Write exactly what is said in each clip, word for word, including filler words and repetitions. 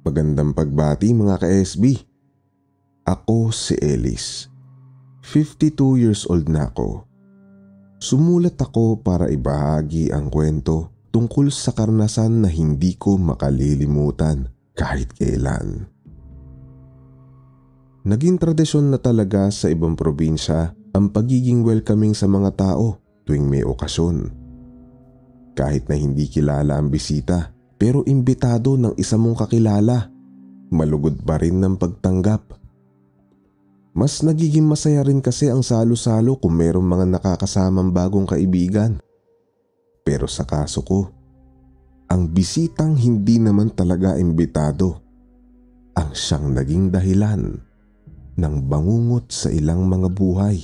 Magandang pagbati mga ka-S B. Ako si Ellis. fifty-two years old na ako. Sumulat ako para ibahagi ang kwento tungkol sa karanasan na hindi ko makalilimutan kahit kailan. Naging tradisyon na talaga sa ibang probinsya ang pagiging welcoming sa mga tao tuwing may okasyon. Kahit na hindi kilala ang bisita, pero imbitado ng isa mong kakilala, malugod pa rin ng pagtanggap. Mas nagiging masaya rin kasi ang salo-salo kung mayroong mga nakakasamang bagong kaibigan. Pero sa kaso ko, ang bisitang hindi naman talaga imbitado ang siyang naging dahilan ng bangungot sa ilang mga buhay.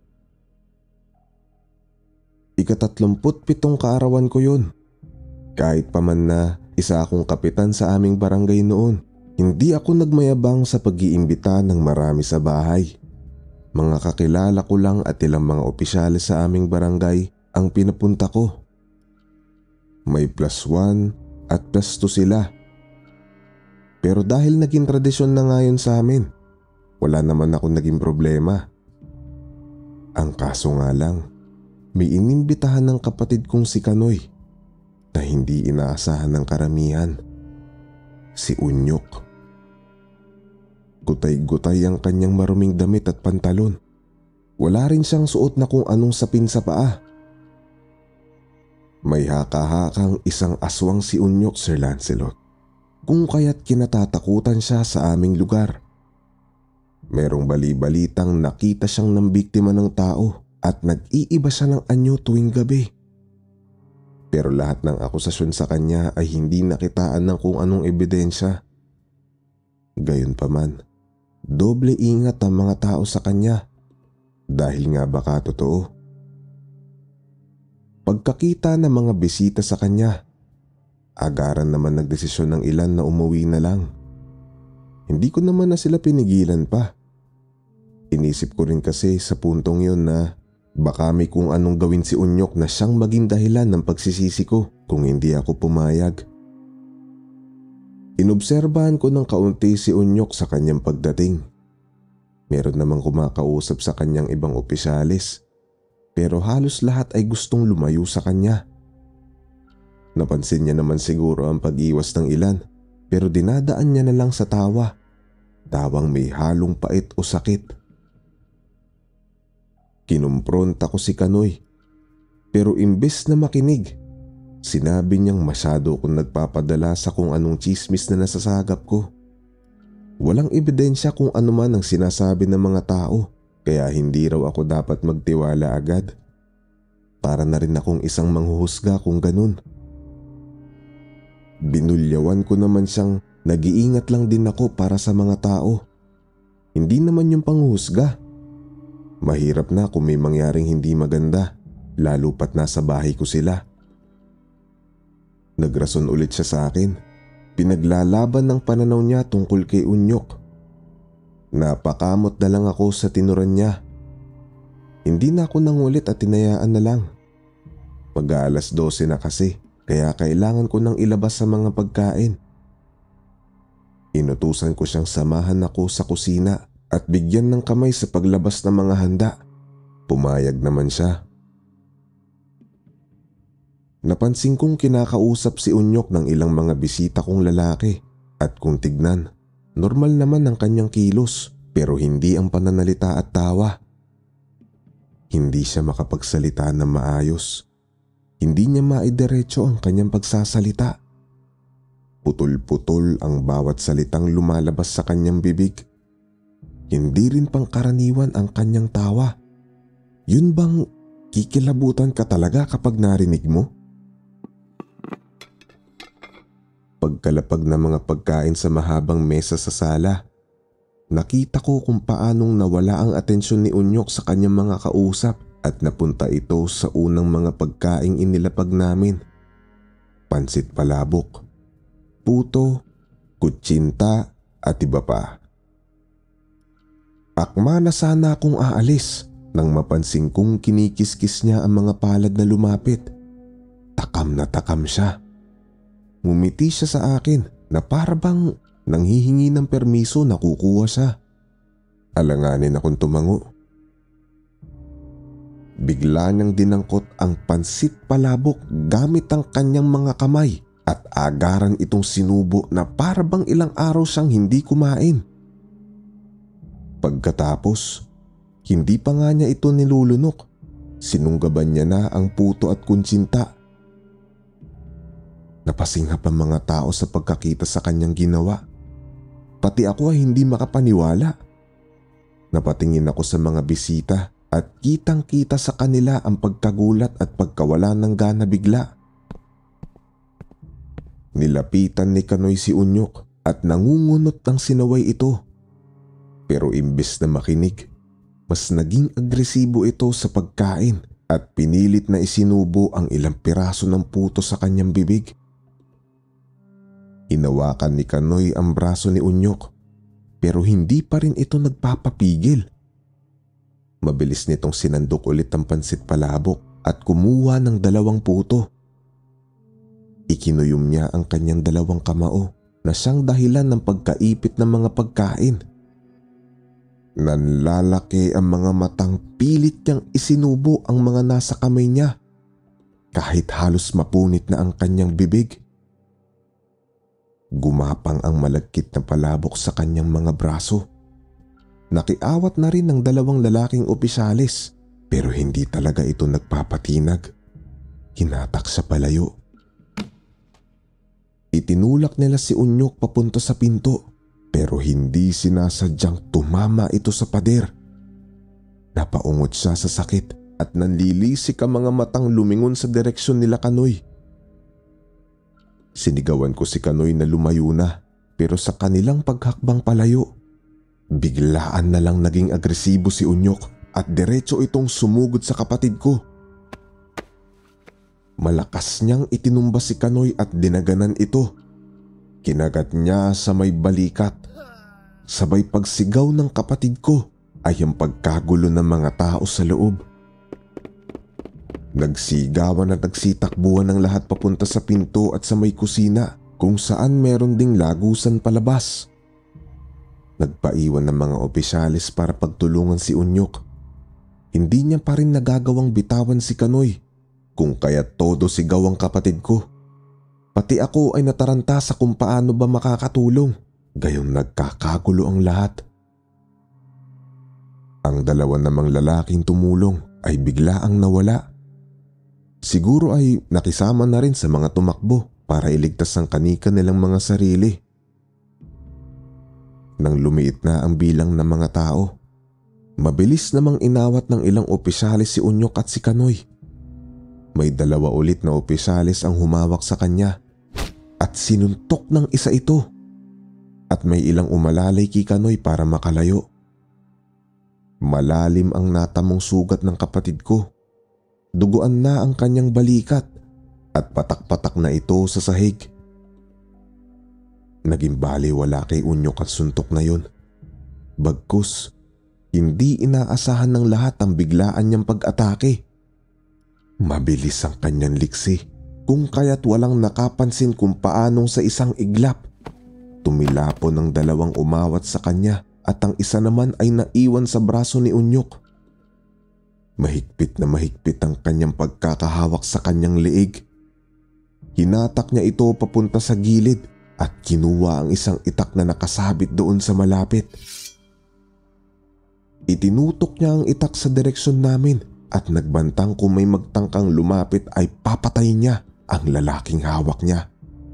Ikatatlumput pitong kaarawan ko yun. Kahit pa man na isa akong kapitan sa aming barangay noon, hindi ako nagmayabang sa pag-iimbita ng marami sa bahay. Mga kakilala ko lang at ilang mga opisyales sa aming barangay ang pinapunta ko. May plus one at plus two sila. Pero dahil naging tradisyon na ngayon sa amin, wala naman ako naging problema. Ang kaso nga lang, may inimbitahan ng kapatid kong si Kanoy na hindi inaasahan ng karamihan. Si Unyok. Gutay-gutay ang kanyang maruming damit at pantalon. Wala rin siyang suot na kung anong sapin sa paa. May haka-hakang isang aswang si Unyok, Sir Lancelot. Kung kaya't kinatatakutan siya sa aming lugar. Merong bali-balitang nakita siyang ng biktima ng tao at nag-iiba siya ng anyo tuwing gabi. Pero lahat ng akusasyon sa kanya ay hindi nakitaan ng kung anong ebidensya. Gayunpaman, doble ingat ang mga tao sa kanya dahil nga baka totoo. Pagkakita ng mga bisita sa kanya, agaran naman nagdesisyon ng ilan na umuwi na lang. Hindi ko naman na sila pinigilan pa. Inisip ko rin kasi sa puntong yun na baka may kung anong gawin si Unyok na siyang maging dahilan ng pagsisisi ko kung hindi ako pumayag. Inobserbahan ko ng kaunti si Unyok sa kanyang pagdating. Meron namang kumakausap sa kanyang ibang opisyalis, pero halos lahat ay gustong lumayo sa kanya. Napansin niya naman siguro ang pag-iwas ng ilan, pero dinadaan niya na lang sa tawa. Tawang may halong pait o sakit. Kinumpronta ko si Kanoy, pero imbes na makinig, sinabi niyang masyado akong nagpapadala sa kung anong chismis na nasasagap ko. Walang ebidensya kung ano man ang sinasabi ng mga tao, kaya hindi raw ako dapat magtiwala agad. Para na rin akong isang manghuhusga kung ganun. Binulyawan ko naman siyang nag-iingat lang din ako para sa mga tao. Hindi naman yung panghuhusga. Mahirap na kung may mangyaring hindi maganda, lalo pat nasa bahay ko sila. Nagrason ulit siya sa akin. Pinaglalaban ng pananaw niya tungkol kay Unyok. Napakamot na lang ako sa tinuran niya. Hindi na ako nangulit at tinayaan na lang. Mag-aalas dose na kasi, kaya kailangan ko nang ilabas sa mga pagkain. Inutusan ko siyang samahan ako sa kusina at bigyan ng kamay sa paglabas ng mga handa. Pumayag naman siya. Napansin kong kinakausap si Unyok ng ilang mga bisita kong lalaki at kung tignan, normal naman ang kanyang kilos pero hindi ang pananalita at tawa. Hindi siya makapagsalita ng maayos. Hindi niya maidiretso ang kanyang pagsasalita. Putol-putol ang bawat salitang lumalabas sa kanyang bibig. Hindi rin pangkaraniwan ang kanyang tawa. Yun bang kikilabutan ka talaga kapag narinig mo? Pagkalapag ng mga pagkain sa mahabang mesa sa sala, nakita ko kung paanong nawala ang atensyon ni Unyok sa kanyang mga kausap at napunta ito sa unang mga pagkaing inilapag namin. Pansit palabok, puto, kutsinta at iba pa. Akma na sana akong aalis nang mapansin kong kinikiskis niya ang mga palad na lumapit. Takam na takam siya. Ngumiti siya sa akin na parabang nang hihingi ng permiso na kukuha siya. Alanganin akong tumango. Bigla niyang dinangkot ang pansit palabok gamit ang kanyang mga kamay at agaran itong sinubo na para bang ilang araw siyang hindi kumain. Pagkatapos, hindi pa nga niya ito nilulunok. Sinunggaban niya na ang puto at kuntsinta. Napasinghap ang mga tao sa pagkakita sa kanyang ginawa. Pati ako ay hindi makapaniwala. Napatingin ako sa mga bisita at kitang-kita sa kanila ang pagkagulat at pagkawala ng gana bigla. Nilapitan ni Kanoy si Unyok at nangungunot ng sinaway ito. Pero imbes na makinig, mas naging agresibo ito sa pagkain at pinilit na isinubo ang ilang piraso ng puto sa kanyang bibig. Hinawakan ni Kanoy ang braso ni Unyok pero hindi pa rin ito nagpapapigil. Mabilis nitong sinandok ulit ang pansit palabok at kumuha ng dalawang puto. Ikinuyom niya ang kanyang dalawang kamao na siyang dahilan ng pagkaipit ng mga pagkain. Nanlalaki ang mga matang pilit niyang isinubo ang mga nasa kamay niya kahit halos mapunit na ang kanyang bibig. Gumapang ang malagkit na palabok sa kanyang mga braso. Nakiawat na rin ng dalawang lalaking opisyalis pero hindi talaga ito nagpapatinag. Hinatak sa palayo. Itinulak nila si Unyok papunta sa pinto pero hindi sinasadyang tumama ito sa pader. Napaungot siya sa sakit at nanlilisik ang mga matang lumingon sa direksyon nila Kanoy. Sinigawan ko si Kanoy na lumayo na pero sa kanilang paghakbang palayo, biglaan na lang naging agresibo si Unyok at diretso itong sumugod sa kapatid ko. Malakas niyang itinumba si Kanoy at dinaganan ito. Kinagat niya sa may balikat. Sabay pagsigaw ng kapatid ko ay ang pagkagulo ng mga tao sa loob. Nagsigawan at nagsitakbuhan ng lahat papunta sa pinto at sa may kusina kung saan meron ding lagusan palabas. Nagpaiwan ng mga opisyalis para pagtulungan si Unyok. Hindi niya pa rin nagagawang bitawan si Kanoy kung kaya todo sigaw ang kapatid ko. Pati ako ay nataranta sa kung paano ba makakatulong. Gayong nagkakagulo ang lahat. Ang dalawa namang lalaking tumulong ay bigla ang nawala. Siguro ay nakisama na rin sa mga tumakbo para iligtas ang kanika nilang mga sarili. Nang lumiit na ang bilang ng mga tao, mabilis namang inawat ng ilang opisyalis si Unyok at si Kanoy. May dalawa ulit na opisyalis ang humawak sa kanya at sinuntok ng isa ito. At may ilang umalalay kay Kanoy para makalayo. Malalim ang natamong sugat ng kapatid ko. Duguan na ang kanyang balikat at patak-patak na ito sa sahig. Naging baliwala kay Unyok at suntok na yun. Bagkus, hindi inaasahan ng lahat ang biglaan niyang pag-atake. Mabilis ang kanyang liksi kung kaya't walang nakapansin kung paanong sa isang iglap. Tumilapo ng dalawang umawat sa kanya at ang isa naman ay naiwan sa braso ni Unyok. Mahigpit na mahigpit ang kanyang pagkakahawak sa kanyang leeg. Hinatak niya ito papunta sa gilid at kinuha ang isang itak na nakasabit doon sa malapit. Itinutok niya ang itak sa direksyon namin at nagbantang kung may magtangkang lumapit ay papatayin niya ang lalaking hawak niya.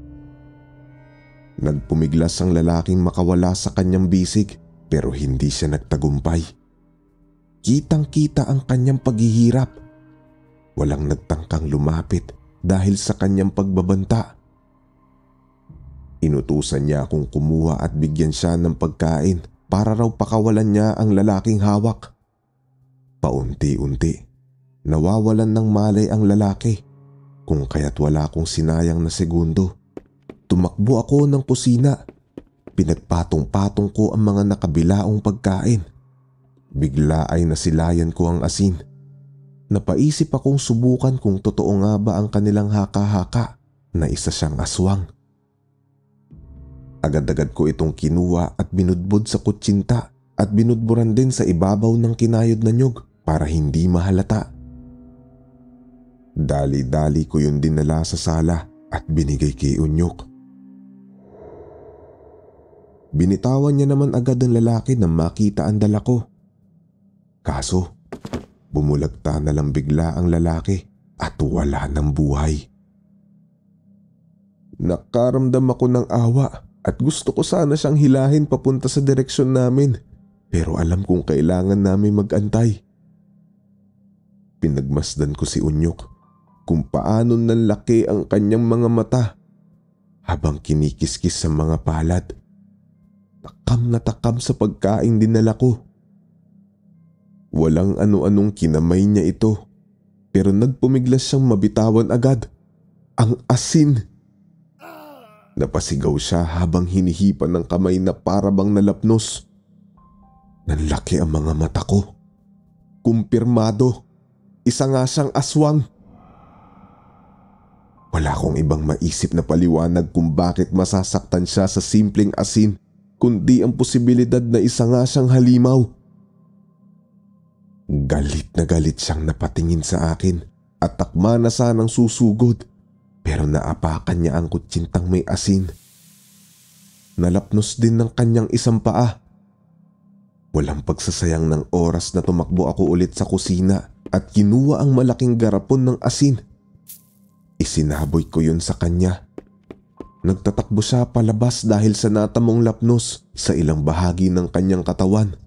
Nagpumiglas ang lalaking makawala sa kanyang bisig pero hindi siya nagtagumpay. Kitang-kita ang kanyang paghihirap. Walang nagtangkang lumapit dahil sa kanyang pagbabanta. Inutusan niya akong kumuha at bigyan siya ng pagkain para raw pakawalan niya ang lalaking hawak. Paunti-unti, nawawalan ng malay ang lalaki kung kaya't wala akong sinayang na segundo. Tumakbo ako ng kusina. Pinagpatong-patong ko ang mga nakabilaong pagkain. Bigla ay nasilayan ko ang asin. Napaisip akong subukan kung totoo nga ba ang kanilang haka-haka na isa siyang aswang. Agad-agad ko itong kinuha at binudbod sa kutsinta at binudburan din sa ibabaw ng kinayod na nyug para hindi mahalata. Dali-dali ko yun dinala sa sala at binigay kay Unyok. Binitawan niya naman agad ang lalaki nang makita ang dala ko. Kaso, bumulagta na lang bigla ang lalaki at wala ng buhay. Nakaramdam ako ng awa at gusto ko sana siyang hilahin papunta sa direksyon namin, pero alam kong kailangan namin mag-antay. Pinagmasdan ko si Unyok kung paano nanlaki ang kanyang mga mata habang kinikiskis sa mga palad. Takam na takam sa pagkain dinala ko. Walang ano-anong kinamay niya ito, pero nagpumiglas siyang mabitawan agad. Ang asin! Napasigaw siya habang hinihipan ng kamay na parabang nalapnos. Nanlaki ang mga mata ko. Kumpirmado, isa nga siyang aswang. Wala akong ibang maisip na paliwanag kung bakit masasaktan siya sa simpleng asin, kundi ang posibilidad na isa nga siyang halimaw. Galit na galit siyang napatingin sa akin at takma na sanang susugod, pero naapakan niya ang kutsintang may asin. Nalapnos din ng kanyang isang paa. Walang pagsasayang ng oras na tumakbo ako ulit sa kusina at kinuha ang malaking garapon ng asin. Isinaboy ko yun sa kanya. Nagtatakbo siya palabas dahil sa natamong lapnos sa ilang bahagi ng kanyang katawan.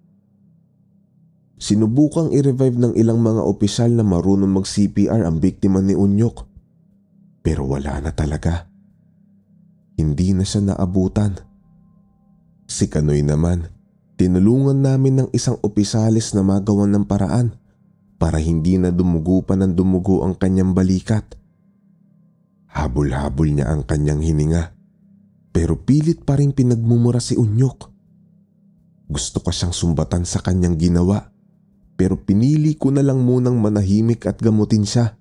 Sinubukang i-revive ng ilang mga opisyal na marunong mag-C P R ang biktima ni Unyok, pero wala na talaga. Hindi na siya naabutan. Si Kanoy naman, tinulungan namin ng isang opisyalis na magawan ng paraan para hindi na dumugo pa ng dumugo ang kanyang balikat. Habol-habol niya ang kanyang hininga, pero pilit pa rin pinagmumura si Unyok. Gusto ko siyang sumbatan sa kanyang ginawa, pero pinili ko na lang munang manahimik at gamutin siya.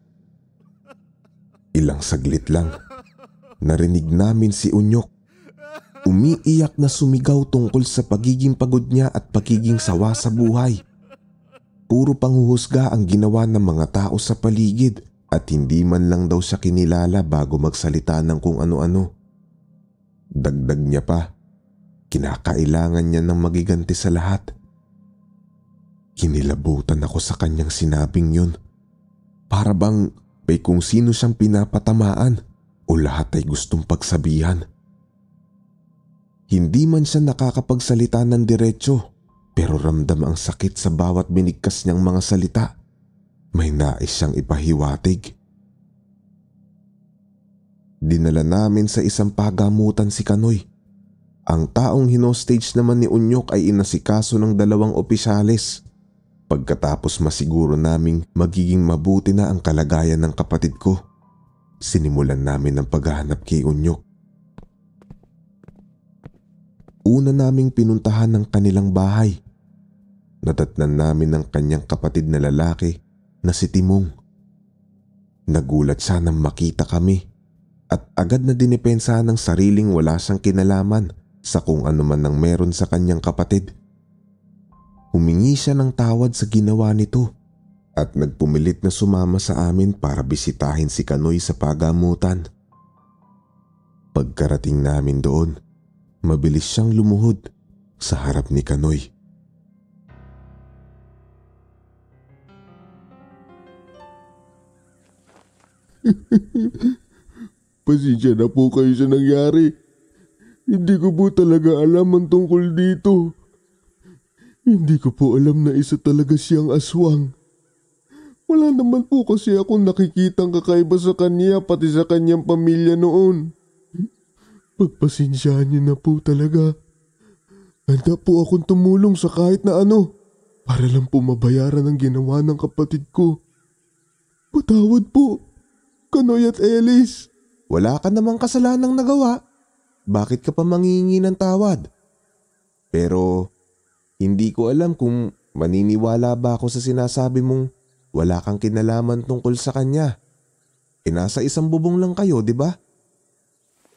Ilang saglit lang, narinig namin si Unyok. Umiiyak na sumigaw tungkol sa pagiging pagod niya at pagiging sawa sa buhay. Puro panghuhusga ang ginawa ng mga tao sa paligid at hindi man lang daw siya kinilala bago magsalita ng kung ano-ano. Dagdag niya pa, kinakailangan niya ng magiganti sa lahat. Kinilabutan ako sa kanyang sinabing yun. Para bang may kung sino siyang pinapatamaan o lahat ay gustong pagsabihan. Hindi man siya nakakapagsalita ng diretsyo, pero ramdam ang sakit sa bawat binigkas niyang mga salita. May nais siyang ipahiwatig. Dinala namin sa isang pagamutan si Kanoy. Ang taong hinostage naman ni Unyok ay inasikaso ng dalawang opisyalis. Pagkatapos masiguro naming magiging mabuti na ang kalagayan ng kapatid ko, sinimulan namin ang paghahanap kay Unyok. Una naming pinuntahan ng kanilang bahay. Nadatnan namin ang kanyang kapatid na lalaki na si Timong. Nagulat siya nang makita kami at agad na dinipensa ng sariling wala siyang kinalaman sa kung ano man ang meron sa kanyang kapatid. Humingi siya ng tawad sa ginawa nito at nagpumilit na sumama sa amin para bisitahin si Kanoy sa pagamutan. Pagkarating namin doon, mabilis siyang lumuhod sa harap ni Kanoy. Pasensya na po kayo sa nangyari. Hindi ko po talaga alam ang tungkol dito. Hindi ko po alam na isa talaga siyang aswang. Wala naman po kasi akong nakikitang kakaiba sa kanya pati sa kanyang pamilya noon. Pagpasensyaan niyo na po talaga. Handa po akong tumulong sa kahit na ano para lang po mabayaran ang ginawa ng kapatid ko. Patawad po, Kanoy at Ellis. Wala ka namang kasalanang nagawa. Bakit ka pa mangingi ng tawad? Pero hindi ko alam kung maniniwala ba ako sa sinasabi mong wala kang kinalaman tungkol sa kanya. E nasa isang bubong lang kayo, di ba?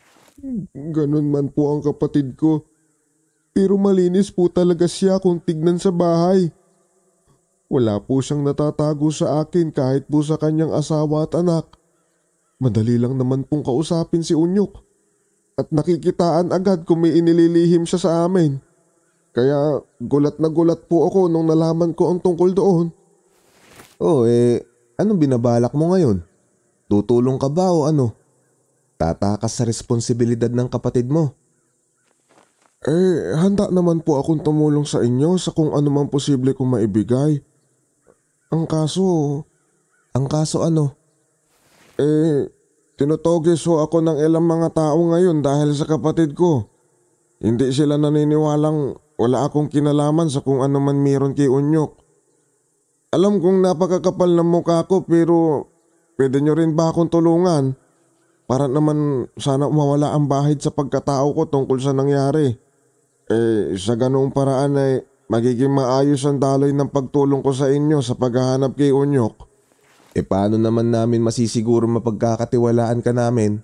Ganun man po ang kapatid ko. Pero malinis po talaga siya kung tignan sa bahay. Wala po siyang natatago sa akin kahit po sa kanyang asawa at anak. Madali lang naman pong kausapin si Unyok. At nakikitaan agad kung may inililihim siya sa amin. Kaya gulat na gulat po ako nung nalaman ko ang tungkol doon. Oh eh, anong binabalak mo ngayon? Tutulong ka ba o ano? Tatakas sa responsibilidad ng kapatid mo. Eh, handa naman po akong tumulong sa inyo sa kung ano mang posible kong maibigay. Ang kaso, Ang kaso ano? eh, tinutogis ho ako ng ilang mga tao ngayon dahil sa kapatid ko. Hindi sila naniniwalang wala akong kinalaman sa kung ano man meron kay Unyok. Alam kong napakakapal ng mukha ko pero pwede nyo rin ba akong tulungan? Para naman sana mawala ang bahid sa pagkatao ko tungkol sa nangyari. Eh, sa ganoong paraan ay magiging maayos ang daloy ng pagtulong ko sa inyo sa paghahanap kay Unyok. E paano naman namin masisiguro mapagkakatiwalaan ka namin?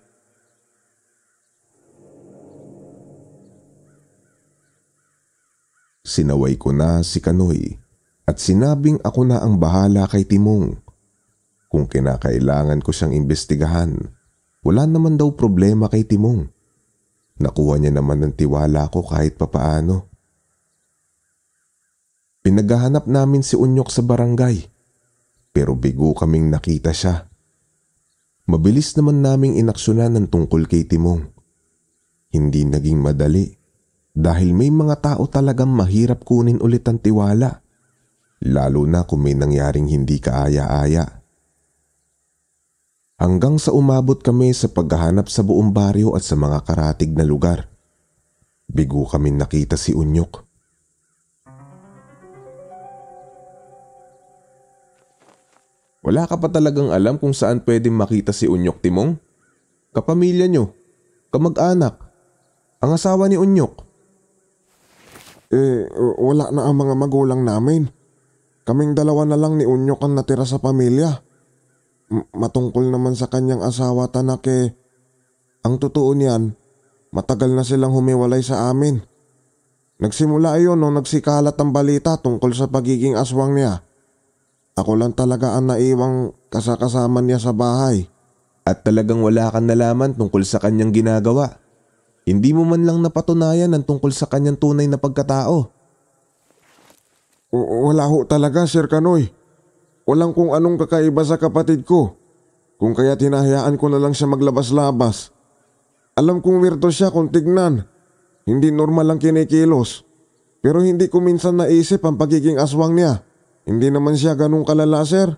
Sinaway ko na si Kanoy at sinabing ako na ang bahala kay Timong. Kung kinakailangan ko siyang imbestigahan, wala naman daw problema kay Timong. Nakuha niya naman ng tiwala ko kahit papaano. Pinaghahanap namin si Unyok sa barangay, pero bigo kaming nakita siya. Mabilis naman naming inaksyonan ng tungkol kay Timong. Hindi naging madali dahil may mga tao talagang mahirap kunin ulit ang tiwala, lalo na kung may nangyaring hindi kaaya-aya. Hanggang sa umabot kami sa paghahanap sa buong baryo at sa mga karatig na lugar. Bigo kami nakita si Unyok. Wala ka pa talagang alam kung saan pwedeng makita si Unyok, Timong? Kapamilya nyo, kamag-anak, ang asawa ni Unyok. Eh, wala na ang mga magulang namin. Kaming dalawa na lang ni Unyok ang natira sa pamilya. M- matungkol naman sa kanyang asawa at anak eh, ang totoo niyan, matagal na silang humiwalay sa amin. Nagsimula iyon nung nagsikalat ang balita tungkol sa pagiging aswang niya. Ako lang talaga ang naiwang kasakasama niya sa bahay. At talagang wala kang nalaman tungkol sa kanyang ginagawa. Hindi mo man lang napatunayan ang tungkol sa kanyang tunay na pagkatao. W- wala ho talaga, Sir Kanoy. Walang kung anong kakaiba sa kapatid ko. Kung kaya tinahayaan ko na lang siya maglabas-labas. Alam kong wirto siya kung tignan. Hindi normal lang kinikilos. Pero hindi ko minsan naisip ang pagiging aswang niya. Hindi naman siya ganun kalala, sir.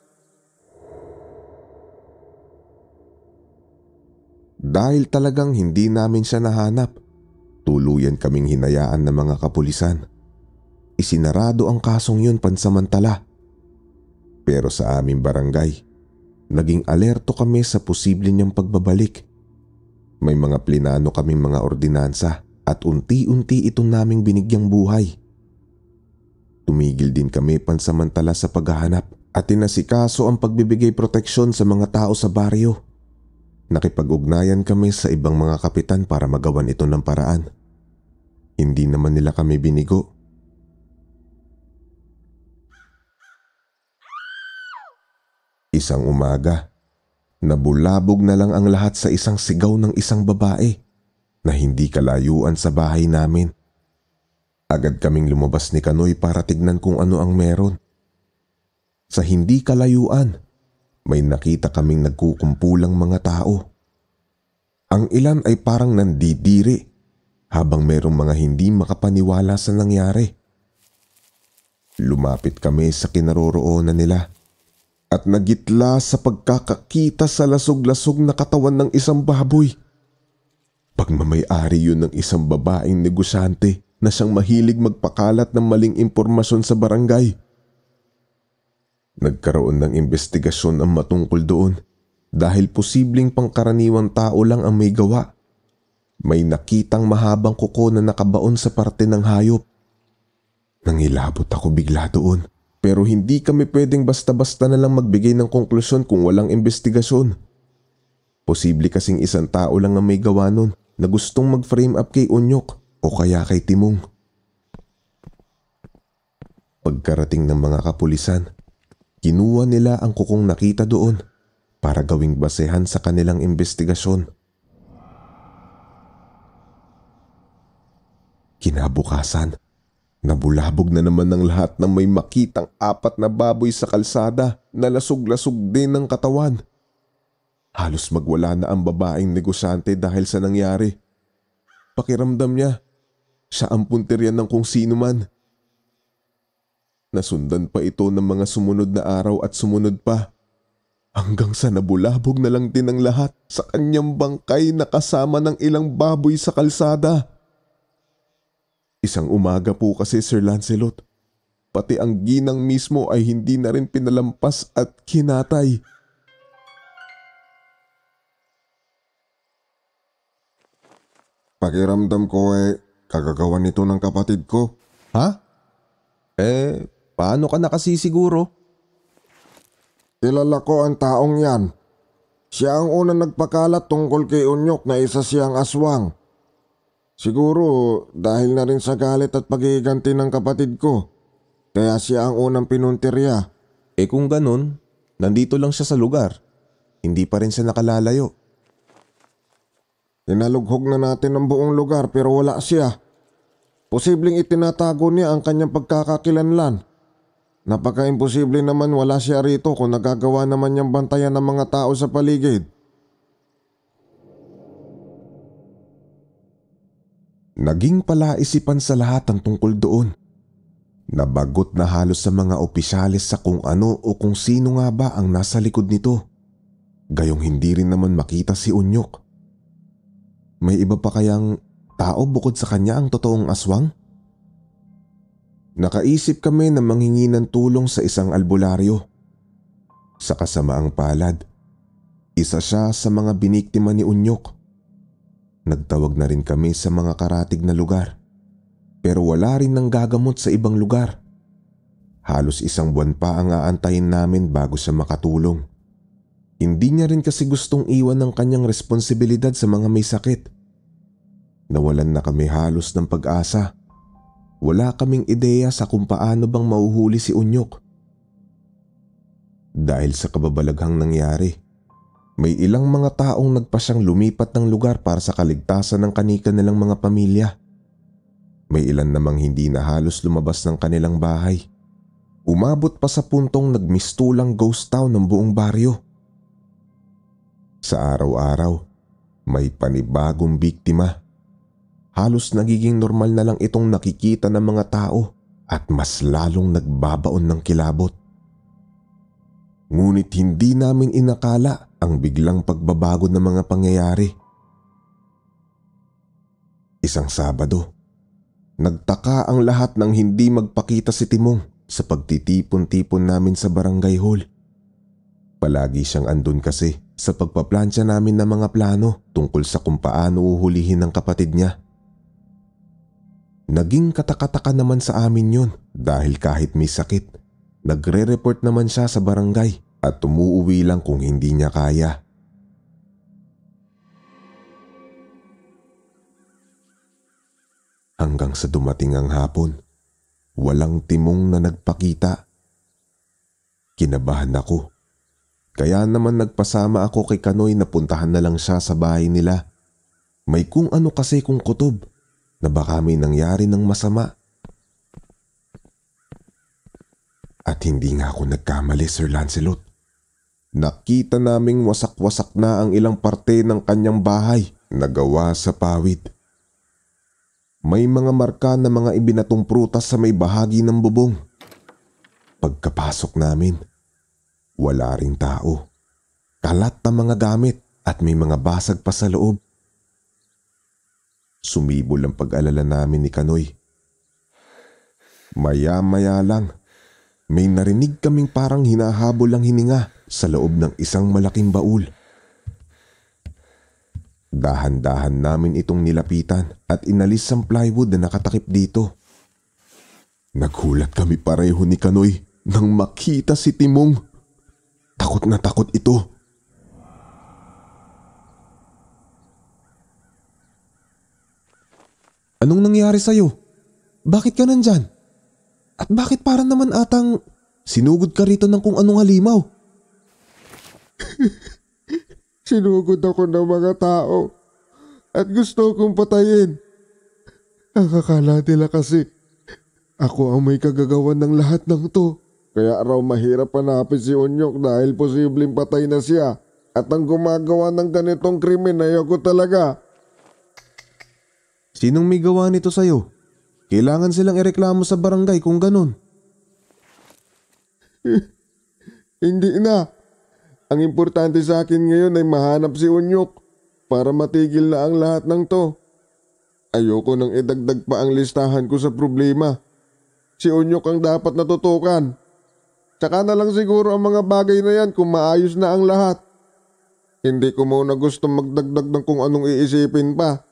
Dahil talagang hindi namin siya nahanap, tuluyan kaming hinayaan ng mga kapulisan. Isinarado ang kasong yun pansamantala. Pero sa aming barangay, naging alerto kami sa posible niyang pagbabalik. May mga plinano kaming mga ordinansa at unti-unti ito naming binigyang buhay. Tumigil din kami pansamantala sa paghahanap at inasikaso ang pagbibigay proteksyon sa mga tao sa baryo. Nakipag-ugnayan kami sa ibang mga kapitan para magawan ito ng paraan. Hindi naman nila kami binigo. Isang umaga, nabulabog na lang ang lahat sa isang sigaw ng isang babae na hindi kalayuan sa bahay namin. Agad kaming lumabas ni Kanoy para tignan kung ano ang meron. Sa hindi kalayuan, may nakita kaming nagkukumpulang mga tao. Ang ilan ay parang nandidiri habang merong mga hindi makapaniwala sa nangyari. Lumapit kami sa kinaroroonan nila at nagitla sa pagkakakita sa lasog-lasog na katawan ng isang baboy. Pagmamay-ari yun ng isang babaeng negosyante na siyang mahilig magpakalat ng maling impormasyon sa barangay. Nagkaroon ng investigasyon ang matungkol doon dahil posibleng pangkaraniwang tao lang ang may gawa. May nakitang mahabang kuko na nakabaon sa parte ng hayop. Nangilabot ako bigla doon. Pero hindi kami pwedeng basta-basta na lang magbigay ng konklusyon kung walang investigasyon. Posible kasing isang tao lang ang may gawa nun na gustong mag-frame up kay Unyok o kaya kay Timong. Pagkarating ng mga kapulisan, kinuha nila ang kukong nakita doon para gawing basehan sa kanilang investigasyon. Kinabukasan, nabulabog na naman ng lahat nang may makitang apat na baboy sa kalsada na lasog-lasog din ng katawan. Halos magwala na ang babaeng negosyante dahil sa nangyari. Pakiramdam niya, siya ang punteriyan ng kung sino man. Nasundan pa ito ng mga sumunod na araw at sumunod pa. Hanggang sa nabulabog na lang din ang lahat sa kanyang bangkay na kasama ng ilang baboy sa kalsada. Isang umaga po kasi, Sir Lancelot, pati ang ginang mismo ay hindi na rin pinalampas at kinatay. Pakiramdam ko eh, kagagawa nito ng kapatid ko. Ha? Eh, paano ka nakasisiguro? Kilala ko ang taong yan. Siya ang unang nagpakalat tungkol kay Unyok na isa siyang aswang. Siguro dahil na rin sa galit at pagiganti ng kapatid ko, kaya siya ang unang pinuntirya. Eh kung ganun, nandito lang siya sa lugar. Hindi pa rin siya nakalalayo. Inalughog na natin ang buong lugar pero wala siya. Posibleng itinatago niya ang kanyang pagkakakilanlan. Napaka-imposible naman wala siya rito kung nagagawa naman niyang bantayan ng mga tao sa paligid. Naging palaisipan sa lahat ang tungkol doon. Nabagot na halos sa mga opisyalis sa kung ano o kung sino nga ba ang nasa likod nito. Gayong hindi rin naman makita si Unyok. May iba pa kayang tao bukod sa kanya ang totoong aswang? Nakaisip kami na manghingi ng tulong sa isang albularyo. Sa kasamaang palad, isa siya sa mga biniktima ni Unyok. Nagtawag na rin kami sa mga karatig na lugar, pero wala rin nang gagamot sa ibang lugar. Halos isang buwan pa ang aantayin namin bago siya makatulong. Hindi niya rin kasi gustong iwan ng kanyang responsibilidad sa mga may sakit. Nawalan na kami halos ng pag-asa. Wala kaming ideya sa kung paano bang mauhuli si Unyok. Dahil sa kababalaghang nangyari, may ilang mga taong nagpasyang lumipat ng lugar para sa kaligtasan ng kanika nilang mga pamilya. May ilan namang hindi na halos lumabas ng kanilang bahay. Umabot pa sa puntong nagmistulang ghost town ng buong baryo. Sa araw-araw, may panibagong biktima. Halos nagiging normal na lang itong nakikita ng mga tao at mas lalong nagbabaon ng kilabot. Ngunit hindi namin inakala ang biglang pagbabago ng mga pangyayari. Isang Sabado, nagtaka ang lahat nang hindi magpakita si Timong sa pagtitipon-tipon namin sa barangay hall. Palagi siyang andun kasi sa pagpaplansya namin ng mga plano tungkol sa kung paano uhulihin ng kapatid niya. Naging katakataka naman sa amin yun dahil kahit may sakit, nagre-report naman siya sa barangay at umuuwi lang kung hindi niya kaya. Hanggang sa dumating ang hapon, walang Timong na nagpakita. Kinabahan ako. Kaya naman nagpasama ako kay Kanoy na puntahan na lang siya sa bahay nila. May kung ano kasi kung kutob na baka may nangyari ng masama. At hindi nga ako nagkamali, Sir Lancelot. Nakita naming wasak-wasak na ang ilang parte ng kanyang bahay na gawa sa pawid. May mga marka na mga ibinatong prutas sa may bahagi ng bubong. Pagkapasok namin, wala ring tao. Kalat na mga gamit at may mga basag pa sa loob. Sumibol ang pag-alala namin ni Kanoy. Maya-maya lang, may narinig kaming parang hinahabol ang hininga sa loob ng isang malaking baul. Dahan-dahan namin itong nilapitan at inalis ang plywood na nakatakip dito. Naghulat kami pareho ni Kanoy nang makita si Timong. Takot na takot ito. Anong nangyari sa'yo? Bakit ka nandyan? At bakit parang naman atang sinugod ka rito ng kung anong halimaw? Sinugod ako ng mga tao at gusto kong patayin. Ang akala nila kasi ako ang may kagagawan ng lahat ng to. Kaya raw mahirap hanapin si Unyok dahil posibleng patay na siya. At ang gumagawa ng ganitong krimen ay ako talaga. Sinong may gawa nito sa'yo? Kailangan silang ireklamo sa barangay kung ganun. Hindi na. Ang importante sa akin ngayon ay mahanap si Unyok para matigil na ang lahat ng to. Ayoko nang idagdag pa ang listahan ko sa problema. Si Unyok ang dapat natutukan. Tsaka na lang siguro ang mga bagay na yan kung maayos na ang lahat. Hindi ko muna gusto magdagdag ng kung anong iisipin pa.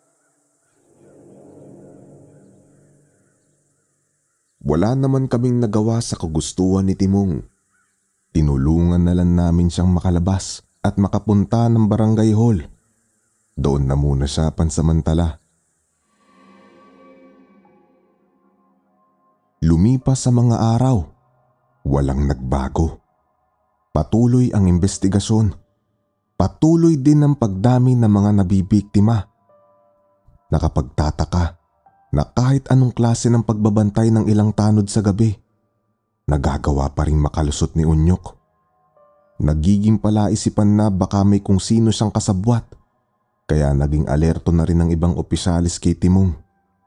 Wala naman kaming nagawa sa kagustuhan ni Timong. Tinulungan na lang namin siyang makalabas at makapunta ng barangay hall. Doon na muna siya pansamantala. Lumipas sa mga araw, walang nagbago. Patuloy ang investigasyon. Patuloy din ang pagdami ng mga nabibiktima. Nakapagtataka na kahit anong klase ng pagbabantay ng ilang tanod sa gabi, nagagawa pa ring makalusot ni Unyok. Nagiging palaisipan na baka may kung sino siyang kasabwat, kaya naging alerto na rin ng ibang opisyalis kay Timong.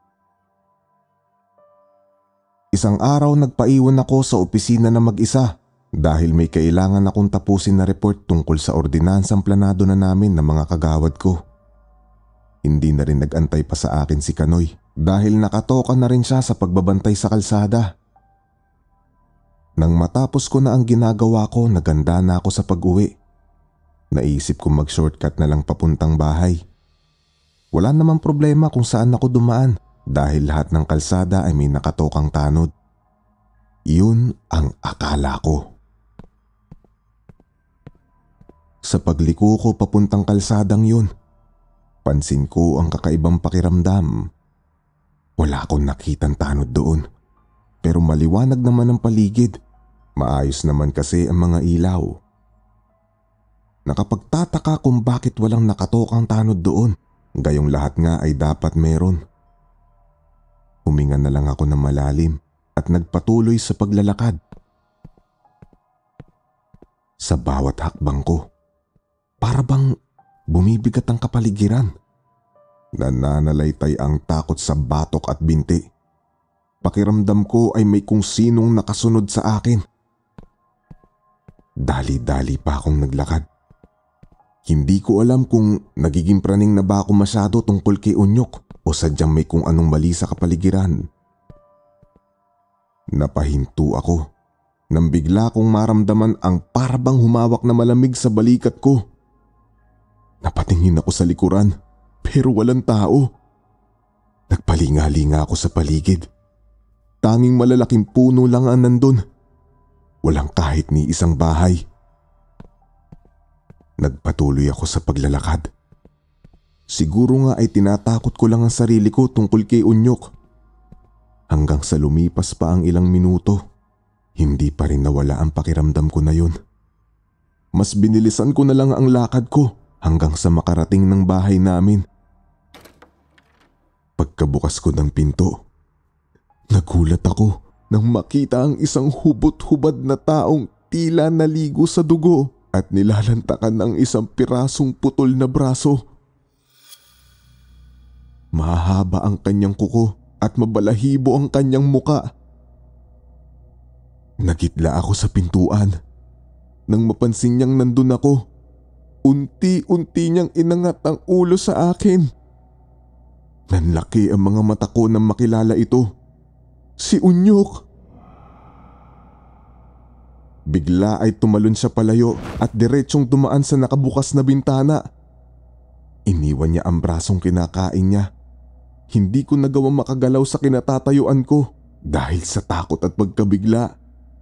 Isang araw nagpaiwan ako sa opisina na mag-isa dahil may kailangan akong tapusin na report tungkol sa ordinansang planado na namin ng mga kagawad ko. Hindi na rin nag-antay pa sa akin si Kanoy dahil nakatoka na rin siya sa pagbabantay sa kalsada. Nang matapos ko na ang ginagawa ko, naganda na ako sa pag-uwi. Naisip kong mag-shortcut na lang papuntang bahay. Wala namang problema kung saan ako dumaan dahil lahat ng kalsada ay may nakatokang tanod. Yun ang akala ko. Sa pagliko ko papuntang kalsadang yun, pansin ko ang kakaibang pakiramdam. Wala akong nakitang tanod doon. Pero maliwanag naman ang paligid. Maayos naman kasi ang mga ilaw. Nakapagtataka kung bakit walang nakatokang tanod doon. Gayong lahat nga ay dapat meron. Huminga na lang ako ng malalim at nagpatuloy sa paglalakad. Sa bawat hakbang ko, para bang bumibigat ang kapaligiran. Nananalaytay ang takot sa batok at binti. Pakiramdam ko ay may kung sinong nakasunod sa akin. Dali-dali pa akong naglakad. Hindi ko alam kung nagiging praning na ba ako masyado tungkol kay Unyok o sadyang may kung anong mali sa kapaligiran. Napahinto ako nang bigla kong maramdaman ang parabang humawak na malamig sa balikat ko. Napatingin ako sa likuran pero walang tao. Nagpalinga-linga ako sa paligid. Tanging malalaking puno lang ang nandun. Walang kahit ni isang bahay. Nagpatuloy ako sa paglalakad. Siguro nga ay tinatakot ko lang ang sarili ko tungkol kay Unyok. Hanggang sa lumipas pa ang ilang minuto, hindi pa rin nawala ang pakiramdam ko na yun. Mas binilisan ko na lang ang lakad ko hanggang sa makarating ng bahay namin. Pagkabukas ko ng pinto, nagulat ako nang makita ang isang hubot-hubad na taong tila naligo sa dugo at nilalantakan ng isang pirasong putol na braso. Mahaba ang kanyang kuko at mabalahibo ang kanyang muka. Nagitla ako sa pintuan nang mapansin niyang nandun ako. Unti-unti niyang inangat ang ulo sa akin. Nanlaki ang mga mata ko nang makilala ito. Si Unyok. Bigla ay tumalon siya palayo at diretsong dumaan sa nakabukas na bintana. Iniwan niya ang brasong kinakain niya. Hindi ko nagawang makagalaw sa kinatatayuan ko dahil sa takot at pagkabigla.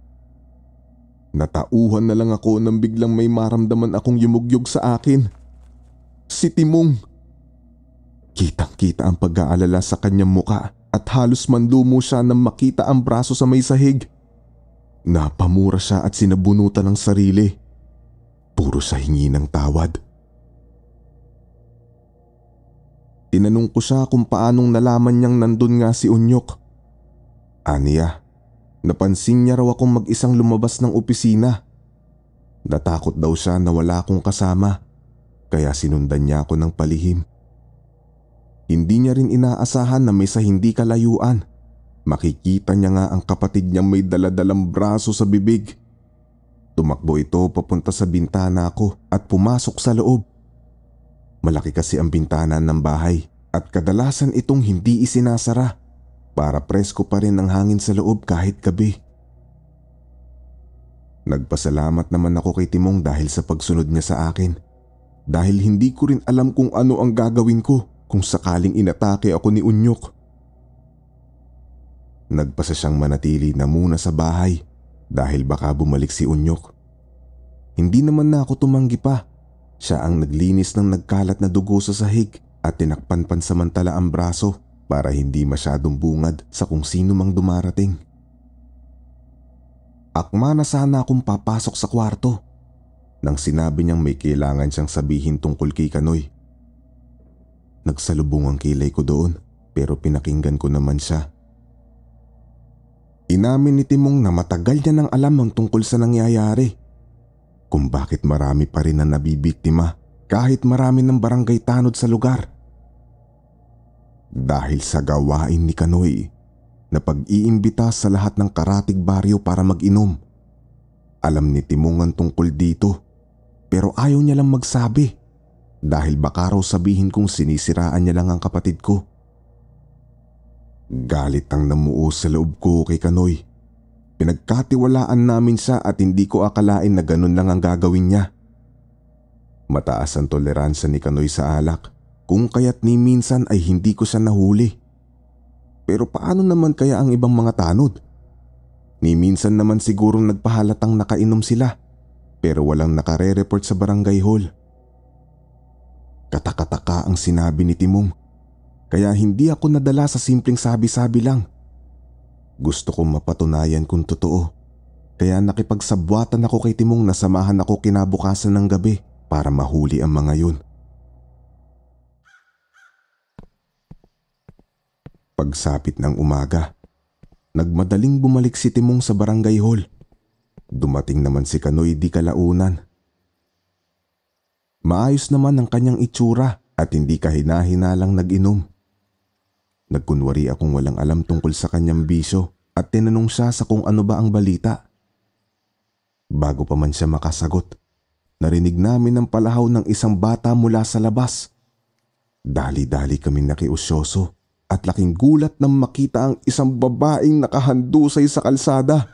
Natauhan na lang ako nang biglang may maramdaman akong yumugyog sa akin. Si Timong. Kitang Kitang-kita ang pag-aalala sa kanyang muka at halos manlumo siya nang makita ang braso sa may sahig. Napamura siya at sinabunutan ng sarili. Puro sa hingi ng tawad. Tinanong ko siya kung paanong nalaman niyang nandun nga si Unyok. Aniya, napansin niya raw akong mag-isang lumabas ng opisina. Natakot daw siya na wala akong kasama, kaya sinundan niya ako ng palihim. Hindi niya rin inaasahan na may sa hindi kalayuan. Makikita niya nga ang kapatid niyang may daladalang braso sa bibig. Tumakbo ito papunta sa bintana ko at pumasok sa loob. Malaki kasi ang bintana ng bahay at kadalasan itong hindi isinasara para presko pa rin ang hangin sa loob kahit gabi. Nagpasalamat naman ako kay Timong dahil sa pagsunod niya sa akin, dahil hindi ko rin alam kung ano ang gagawin ko kung sakaling inatake ako ni Unyok. Nagpasa siyang manatili na muna sa bahay dahil baka bumalik si Unyok. Hindi naman na ako tumanggi pa. Siya ang naglinis ng nagkalat na dugo sa sahig at tinakpan pansamantala ang braso para hindi masyadong bungad sa kung sino mang dumarating. Akma na sana akong papasok sa kwarto nang sinabi niyang may kailangan siyang sabihin tungkol kay Kanoy. Nagsalubong ang kilay ko doon pero pinakinggan ko naman siya. Inamin ni Timong na matagal niya nang alam ang tungkol sa nangyayari. Kung bakit marami pa rin na nabibiktima kahit marami ng barangay tanod sa lugar. Dahil sa gawain ni Kanoy na pag-iimbita sa lahat ng karatig baryo para mag-inom. Alam ni Timong ang tungkol dito pero ayaw niya lang magsabi dahil baka raw sabihin kong sinisiraan niya lang ang kapatid ko. Galit ang namuo sa loob ko kay Kanoy. Pinagkatiwalaan namin siya at hindi ko akalain na ganun lang ang gagawin niya. Mataas ang toleransya ni Kanoy sa alak, kung kaya't ni minsan ay hindi ko siya nahuli. Pero paano naman kaya ang ibang mga tanod? Ni minsan naman sigurong nagpahalatang nakainom sila, pero walang nakare-report sa barangay hall. Katakataka ang sinabi ni Timong, kaya hindi ako nadala sa simpleng sabi-sabi lang. Gusto kong mapatunayan kung totoo, kaya nakipagsabwatan ako kay Timong na samahan ako kinabukasan ng gabi para mahuli ang mga yun. Pagsapit ng umaga, nagmadaling bumalik si Timong sa barangay hall. Dumating naman si Kanoy di kalaunan. Maayos naman ang kanyang itsura at hindi kahina-hinalang nag-inom. Nagkunwari akong walang alam tungkol sa kanyang bisyo at tinanong siya sa kung ano ba ang balita. Bago pa man siya makasagot, narinig namin ang palahaw ng isang bata mula sa labas. Dali-dali kaming nakiusyoso at laking gulat nang makita ang isang babaeng nakahandusay sa kalsada.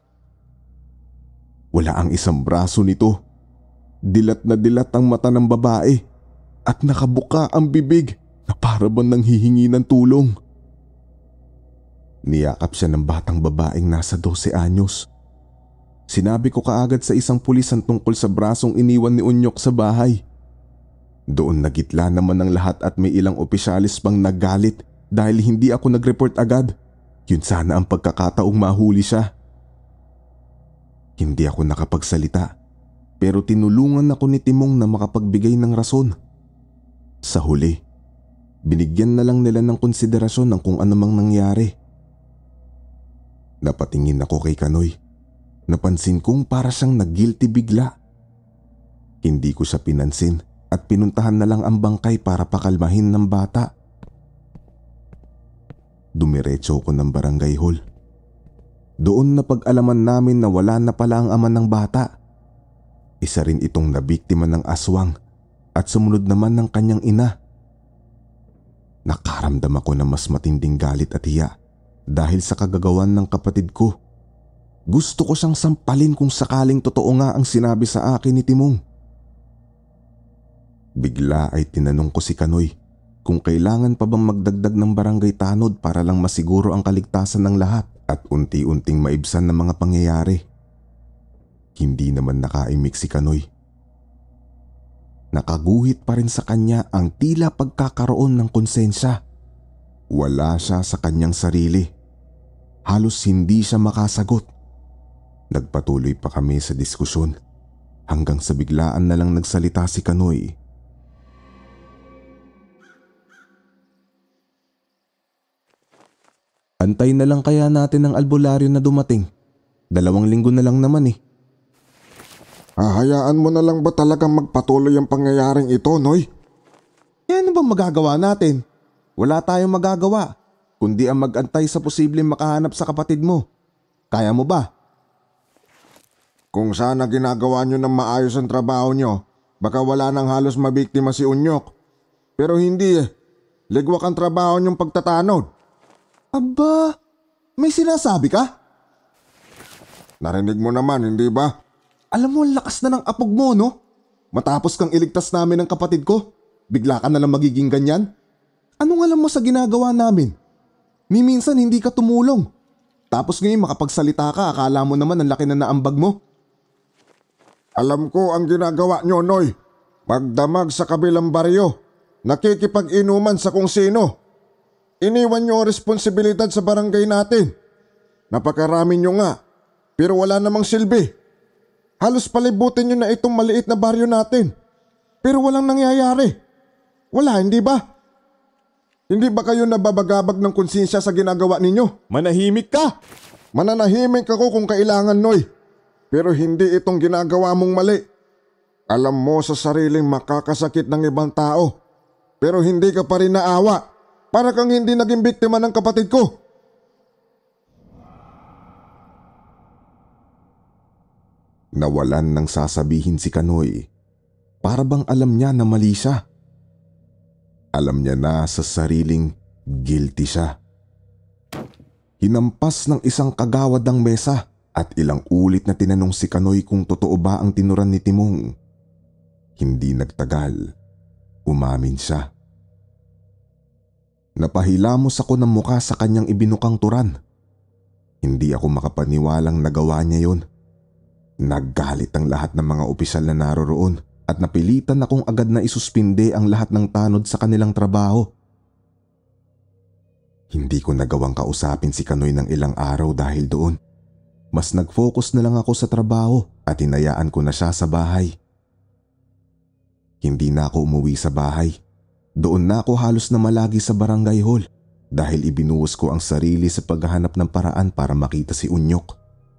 Wala ang isang braso nito. Dilat na dilat ang mata ng babae at nakabuka ang bibig na para bang nanghihingi ng tulong. Niyakap siya ng batang babaeng nasa dose anyos. Sinabi ko kaagad sa isang pulis ang tungkol sa brasong iniwan ni Unyok sa bahay. Doon nagitla naman ang lahat at may ilang opisyalis pang nagalit dahil hindi ako nag-report agad. Yun sana ang pagkakataong mahuli siya. Hindi ako nakapagsalita pero tinulungan ako ni Timong na makapagbigay ng rason. Sa huli, binigyan na lang nila ng konsiderasyon ng kung anumang nangyari. Napatingin ako kay Kanoy. Napansin kong para siyang nag-guilty bigla. Hindi ko siya pinansin at pinuntahan na lang ang bangkay para pakalmahin ng bata. Dumiretso ko ng barangay hall. Doon na pag-alaman namin na wala na pala ang ama ng bata. Isa rin itong nabiktima ng aswang at sumunod naman ng kanyang ina. Nakaramdam ako ng mas matinding galit at hiya dahil sa kagagawan ng kapatid ko. Gusto ko siyang sampalin kung sakaling totoo nga ang sinabi sa akin ni Timong. Bigla ay tinanong ko si Kanoy kung kailangan pa bang magdagdag ng barangay tanod para lang masiguro ang kaligtasan ng lahat at unti-unting maibsan ng mga pangyayari. Hindi naman nakaimik si Kanoy. nakaguhit pa rin sa kanya ang tila pagkakaroon ng konsensya. Wala siya sa kanyang sarili. Halos hindi siya makasagot. Nagpatuloy pa kami sa diskusyon hanggang sa biglaan na lang nagsalita si Kanoy. Antay na lang kaya natin ang albularyo na dumating. Dalawang linggo na lang naman eh. Hahayaan mo na lang ba talagang magpatuloy ang pangyayaring ito, Noy? Eh ano bang magagawa natin? Wala tayong magagawa, kundi ang mag-antay sa posibleng makahanap sa kapatid mo. Kaya mo ba? Kung sana ginagawa nyo ng maayos ang trabaho nyo, baka wala nang halos mabiktima si Unyok. Pero hindi eh. Ligwak ang trabaho nyong pagtatanod. Aba, may sinasabi ka? Narinig mo naman, hindi ba? Alam mo, ang lakas na ng apog mo, no? Matapos kang iligtas namin ng kapatid ko, bigla ka na lang magiging ganyan? Anong alam mo sa ginagawa namin? Miminsan hindi ka tumulong. Tapos ngayon makapagsalita ka, akala mo naman ang laki na naambag mo. Alam ko ang ginagawa nyo, Noy. Pagdamag sa kabilang baryo, nakikipag-inuman sa kung sino. Iniwan nyo ang responsibilidad sa barangay natin. Napakarami nyo nga, pero wala namang silbi. Halos palibutin nyo na itong maliit na baryo natin. Pero walang nangyayari. Wala, hindi ba? Hindi ba kayo nababagabag ng konsensya sa ginagawa ninyo? Manahimik ka! Mananahimik ako kung kailangan, Noy. Pero hindi itong ginagawa mong mali. Alam mo sa sariling makakasakit ng ibang tao. Pero hindi ka pa rin naawa. Para kang hindi naging biktima ng kapatid ko. Nawalan ng sasabihin si Kanoy. Para bang alam niya na mali siya. Alam niya na sa sariling guilty siya. Hinampas ng isang kagawad ang mesa at ilang ulit na tinanong si Kanoy kung totoo ba ang tinuran ni Timong. Hindi nagtagal. Umamin siya. Napahilamos ako ng muka sa kanyang ibinukang turan. Hindi ako makapaniwalang nagawa niya yun. Naggalit ang lahat ng mga opisyal na naroroon at napilitan akong agad na isuspinde ang lahat ng tanod sa kanilang trabaho. Hindi ko nagawang kausapin si Kanoy ng ilang araw dahil doon. Mas nag-focus na lang ako sa trabaho at hinayaan ko na siya sa bahay. Hindi na ako umuwi sa bahay. Doon na ako halos na malagi sa barangay hall dahil ibinuhos ko ang sarili sa paghahanap ng paraan para makita si Unyok.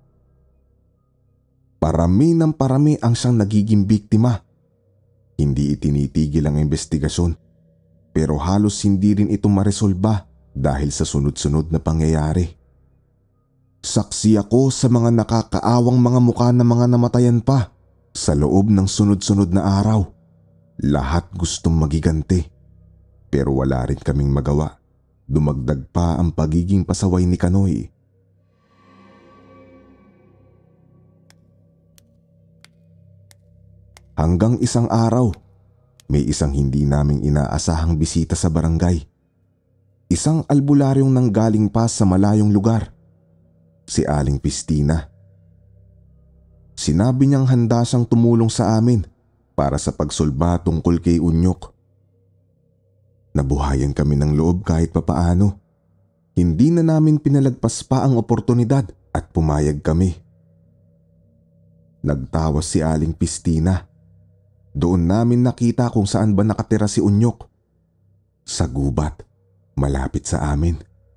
Parami ng parami ang siyang nagiging biktima. Hindi itinitigil ang investigasyon pero halos hindi rin ito maresolba dahil sa sunod-sunod na pangyayari. Saksi ako sa mga nakakaawang mga mukha ng mga namatayan pa sa loob ng sunod-sunod na araw. Lahat gustong magiganti. Pero wala rin kaming magawa. Dumagdag pa ang pagiging pasaway ni Kanoy. Hanggang isang araw, may isang hindi naming inaasahang bisita sa barangay. Isang albularyong nanggaling pa sa malayong lugar. Si Aling Pistina. Sinabi niyang handa siyang tumulong sa amin para sa pagsulba tungkol kay Unyok. Nabuhayan kami ng loob kahit papaano. Hindi na namin pinalagpas pa ang oportunidad at pumayag kami. Nagtawas si Aling Pistina. Doon namin nakita kung saan ba nakatira si Unyok. Sa gubat, malapit sa amin.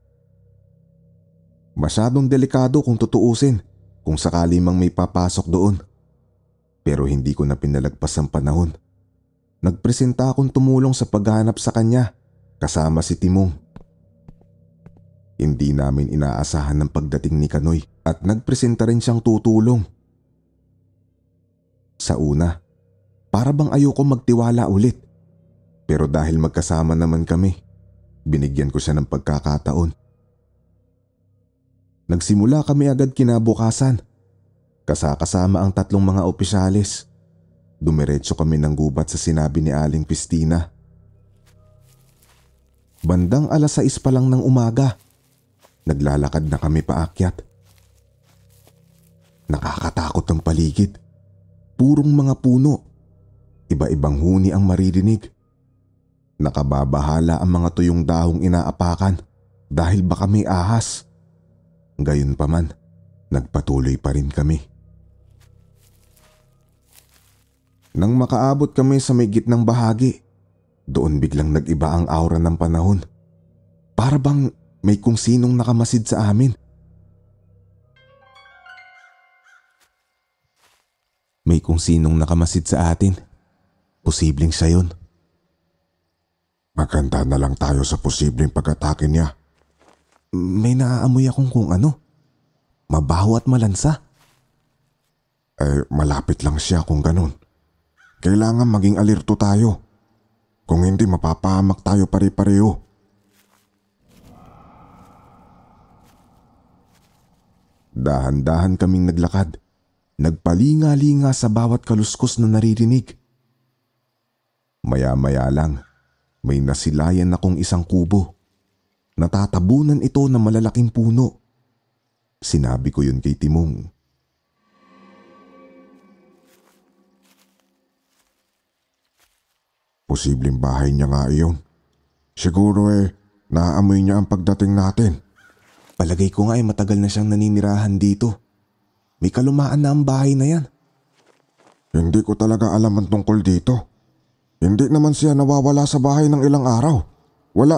Masyadong delikado kung tutuusin kung sakali mang may papasok doon. Pero hindi ko na pinalagpas ang panahon. Nagpresenta akong tumulong sa paghanap sa kanya kasama si Timong. Hindi namin inaasahan ng pagdating ni Kanoy at nagpresenta rin siyang tutulong. Sa una, para bang ayoko magtiwala ulit. Pero dahil magkasama naman kami, binigyan ko siya ng pagkakataon. Nagsimula kami agad kinabukasan. Kasakasama ang tatlong mga opisyalis. Dumiretso kami ng gubat sa sinabi ni Aling Pistina. Bandang alas sais pa lang ng umaga, naglalakad na kami paakyat. Nakakatakot ang paligid. Purong mga puno. iba-ibang huni ang maririnig. Nakababahala ang mga tuyong dahong inaapakan dahil baka may ahas. Gayunpaman, nagpatuloy pa rin kami. Nang makaabot kami sa may gitnang bahagi, doon biglang nag-iba ang aura ng panahon. Para bang may kung sinong nakamasid sa amin. May kung sinong nakamasid sa atin. Posibleng siya yun. Maganda na lang tayo sa posibleng pag-atake niya. May naaamoy akong kung ano. Mabaho at malansa. Eh, malapit lang siya kung ganun. Kailangan maging alerto tayo. Kung hindi, mapapahamak tayo pare-pareho. Dahan-dahan kaming naglakad. Nagpalinga-linga sa bawat kaluskos na naririnig. Maya-maya lang, may nasilayan akong isang kubo. Natatabunan ito ng malalaking puno. Sinabi ko yun kay Timong. Posibleng bahay niya nga iyon. Siguro eh, naaamoy niya ang pagdating natin. Palagay ko nga ay matagal na siyang naninirahan dito. May kalumaan na ang bahay na yan. Hindi ko talaga alam ang tungkol dito. Hindi naman siya nawawala sa bahay ng ilang araw. Wala.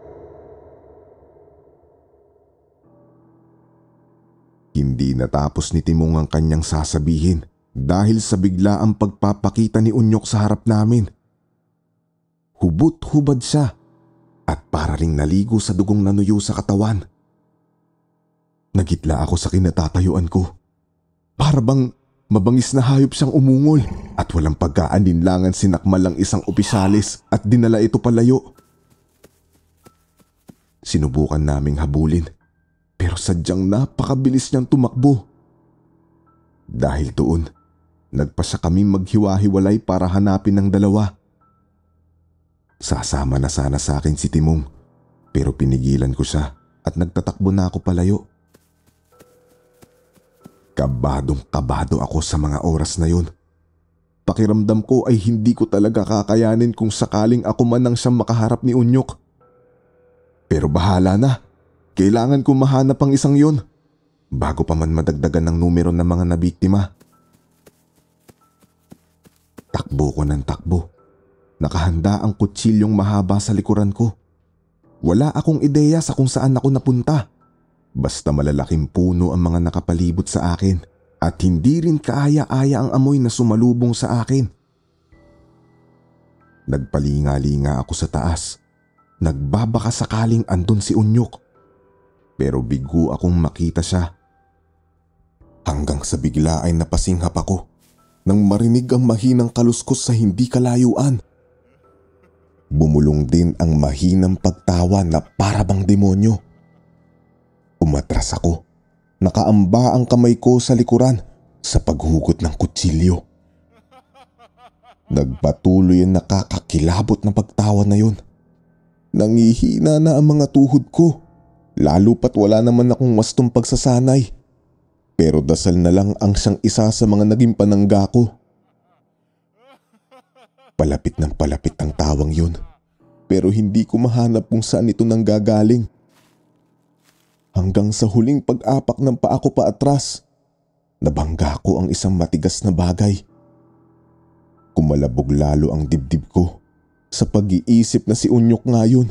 Hindi natapos ni Timong ang kanyang sasabihin dahil sa biglaang pagpapakita ni Unyok sa harap namin. Hubot-hubad siya at para ring naligo sa dugong nanuyo sa katawan. Nagitla ako sa kinatatayuan ko. Para bang mabangis na hayop siyang umungol at walang pagkaaninlangan sinakmal ang isang opisyalis at dinala ito palayo. Sinubukan naming habulin pero sadyang napakabilis niyang tumakbo. Dahil doon, nagpasya kaming maghiwa-hiwalay para hanapin ng dalawa. Sasama na sana sa akin si Timong pero pinigilan ko siya at nagtatakbo na ako palayo. Kabadong kabado ako sa mga oras na yun. Pakiramdam ko ay hindi ko talaga kakayanin kung sakaling ako man ang siyang makaharap ni Unyok. Pero bahala na. Kailangan ko mahanap ang isang yun bago pa man madagdagan ng numero ng mga nabiktima. Takbo ko ng takbo. Nakahanda ang kutsilyong mahaba sa likuran ko. Wala akong ideya sa kung saan ako napunta. Basta malalaking puno ang mga nakapalibot sa akin at hindi rin kaaya-aya ang amoy na sumalubong sa akin. Nagpalinga-linga ako sa taas. Nagbabaka sakaling andun si Unyok. Pero bigo akong makita siya. Hanggang sa bigla ay napasinghap ako nang marinig ang mahinang kaluskos sa hindi kalayuan. Bumulong din ang mahinang pagtawa na para bang demonyo. Umatras ako. Nakaamba ang kamay ko sa likuran sa paghugot ng kutsilyo. Nagpatuloy ang nakakakilabot na pagtawa na yun. Nangihina na ang mga tuhod ko. Lalo pat wala naman akong wastong pagsasanay. Pero dasal na lang ang siyang isa sa mga naging panangga ko. Palapit ng palapit ang tawang yun. Pero hindi ko mahanap kung saan ito nanggagaling. Hanggang sa huling pag-apak ng paa ko pa atras, nabangga ko ang isang matigas na bagay. Kumalabog lalo ang dibdib ko sa pag-iisip na si Unyok nga yun.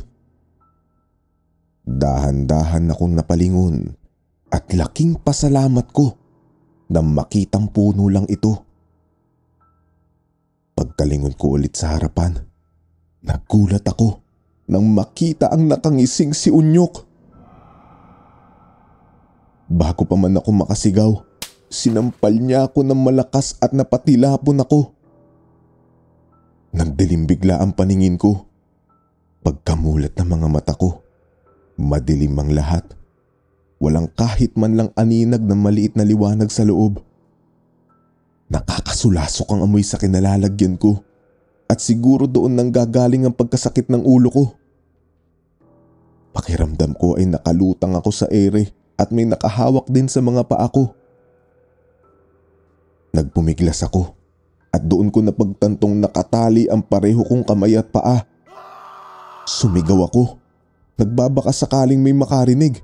Dahan-dahan akong napalingon at laking pasalamat ko na makitang puno lang ito. Pagkalingon ko ulit sa harapan, nagulat ako nang makita ang nakangising si Unyok. Bago pa man ako makasigaw, sinampal niya ako ng malakas at napatilapon ako. Nagdilim bigla ang paningin ko. Pagkamulat ng mga mata ko, madilim ang lahat. Walang kahit man lang aninag ng maliit na liwanag sa loob. Nakakasulasok ang amoy sa kinalalagyan ko at siguro doon nang gagaling ang pagkasakit ng ulo ko. Pakiramdam ko ay nakalutang ako sa ere at may nakahawak din sa mga paa ko. Nagpumiglas ako at doon ko napagtantong nakatali ang pareho kong kamay at paa. Sumigaw ako. Nagbabaka sakaling may makarinig.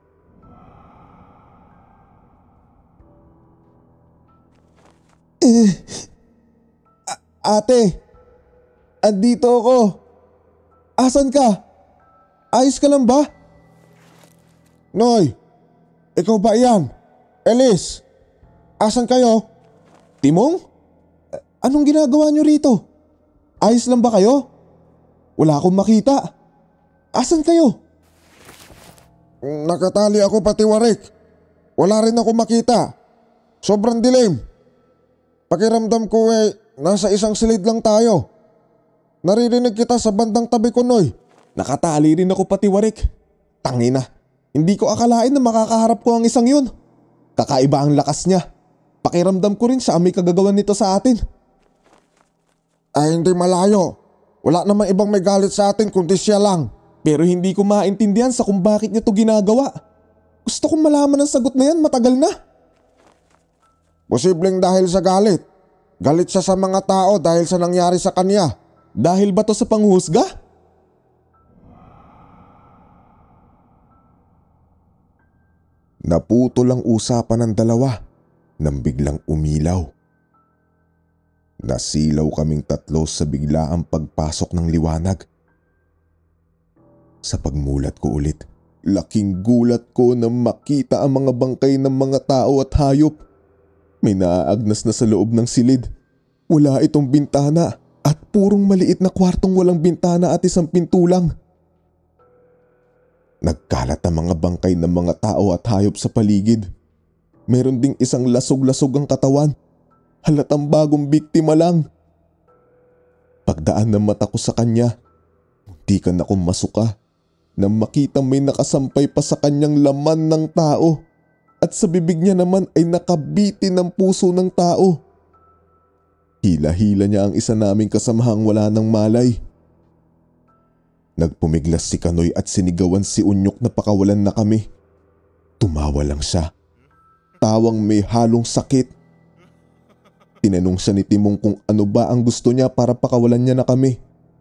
Eh, a- ate, andito ako. Asan ka? Ayos ka lang ba? Noy, ikaw ba yan? Elise, asan kayo? Timong? Anong ginagawa nyo rito? Ayos lang ba kayo? Wala akong makita. Asan kayo? Nakatali ako pati warik. Wala rin ako makita. Sobrang dilim. Pakiramdam ko eh, nasa isang silid lang tayo. Naririnig kita sa bandang tabi ko, Noy. Nakatali rin ako pati warik. Tangina, hindi ko akalain na makakaharap ko ang isang yun. Kakaiba ang lakas niya. Pakiramdam ko rin siya ang may kagagawan nito sa atin. Ay hindi malayo. Wala namang ibang may galit sa atin kundi siya lang. Pero hindi ko maintindihan sa kung bakit niya to ginagawa. Gusto kong malaman ang sagot na yan matagal na. Posibleng dahil sa galit. Galit siya sa mga tao dahil sa nangyari sa kanya. Dahil ba to sa panghusga? Naputol ang usapan ng dalawa nang biglang umilaw. Nasilaw kaming tatlo sa biglaang pagpasok ng liwanag. Sa pagmulat ko ulit, laking gulat ko na makita ang mga bangkay ng mga tao at hayop. May naaagnas na sa loob ng silid. Wala itong bintana at purong maliit na kwartong walang bintana at isang pinto lang. Nagkalat ang mga bangkay ng mga tao at hayop sa paligid. Meron ding isang lasog-lasog ang katawan. Halatang bagong biktima lang. Pagdaan ng mata ko sa kanya, muntikan akong masuka nang makita may nakasampay pa sa kanyang laman ng tao at sa bibig niya naman ay nakabitin ng puso ng tao. Hila-hila niya ang isa naming kasamahang wala ng malay. Nagpumiglas si Kanoy at sinigawan si Unyok na pakawalan na kami. Tumawa lang siya. Tawang may halong sakit. Tinanong siya ni Timong kung ano ba ang gusto niya para pakawalan niya na kami.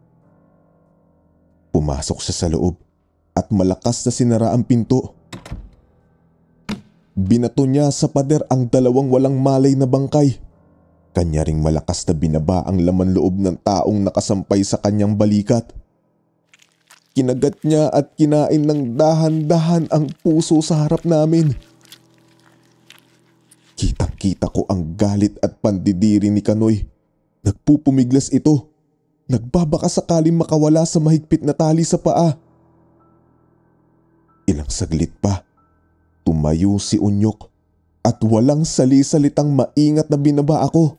Pumasok siya sa loob at malakas na sinara ang pinto. Binato niya sa pader ang dalawang walang malay na bangkay. Kanya ring malakas na binaba ang laman loob ng taong nakasampay sa kanyang balikat. Kinagat niya at kinain ng dahan-dahan ang puso sa harap namin. Kitang-kita ko ang galit at pandidiri ni Kanoy. Nagpupumiglas ito. Nagbabaka sakaling makawala sa mahigpit na tali sa paa. Ilang saglit pa, tumayo si Unyok at walang sali-salitang maingat na binaba ako.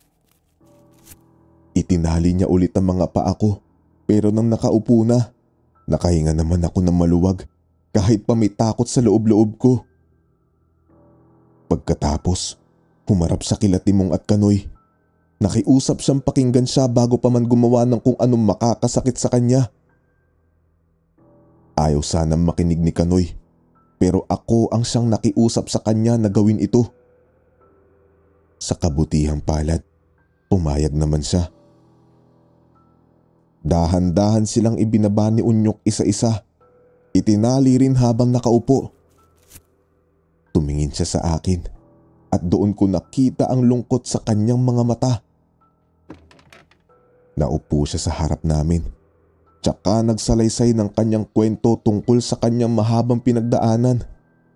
Itinali niya ulit ang mga paa ko, pero nang nakaupo na, nakahinga naman ako ng maluwag kahit pa may takot sa loob-loob ko. Pagkatapos, humarap sa kila Timong at Kanoy. Nakiusap siyang pakinggan siya bago pa man gumawa ng kung anong makakasakit sa kanya. Ayaw sanang makinig ni Kanoy, pero ako ang siyang nakiusap sa kanya na gawin ito. Sa kabutihang palad, pumayag naman siya. Dahan-dahan silang ibinaba ni Unyok isa-isa. Itinali rin habang nakaupo. Tumingin siya sa akin at doon ko nakita ang lungkot sa kanyang mga mata. Naupo siya sa harap namin. Tsaka nagsalaysay ng kanyang kwento tungkol sa kanyang mahabang pinagdaanan.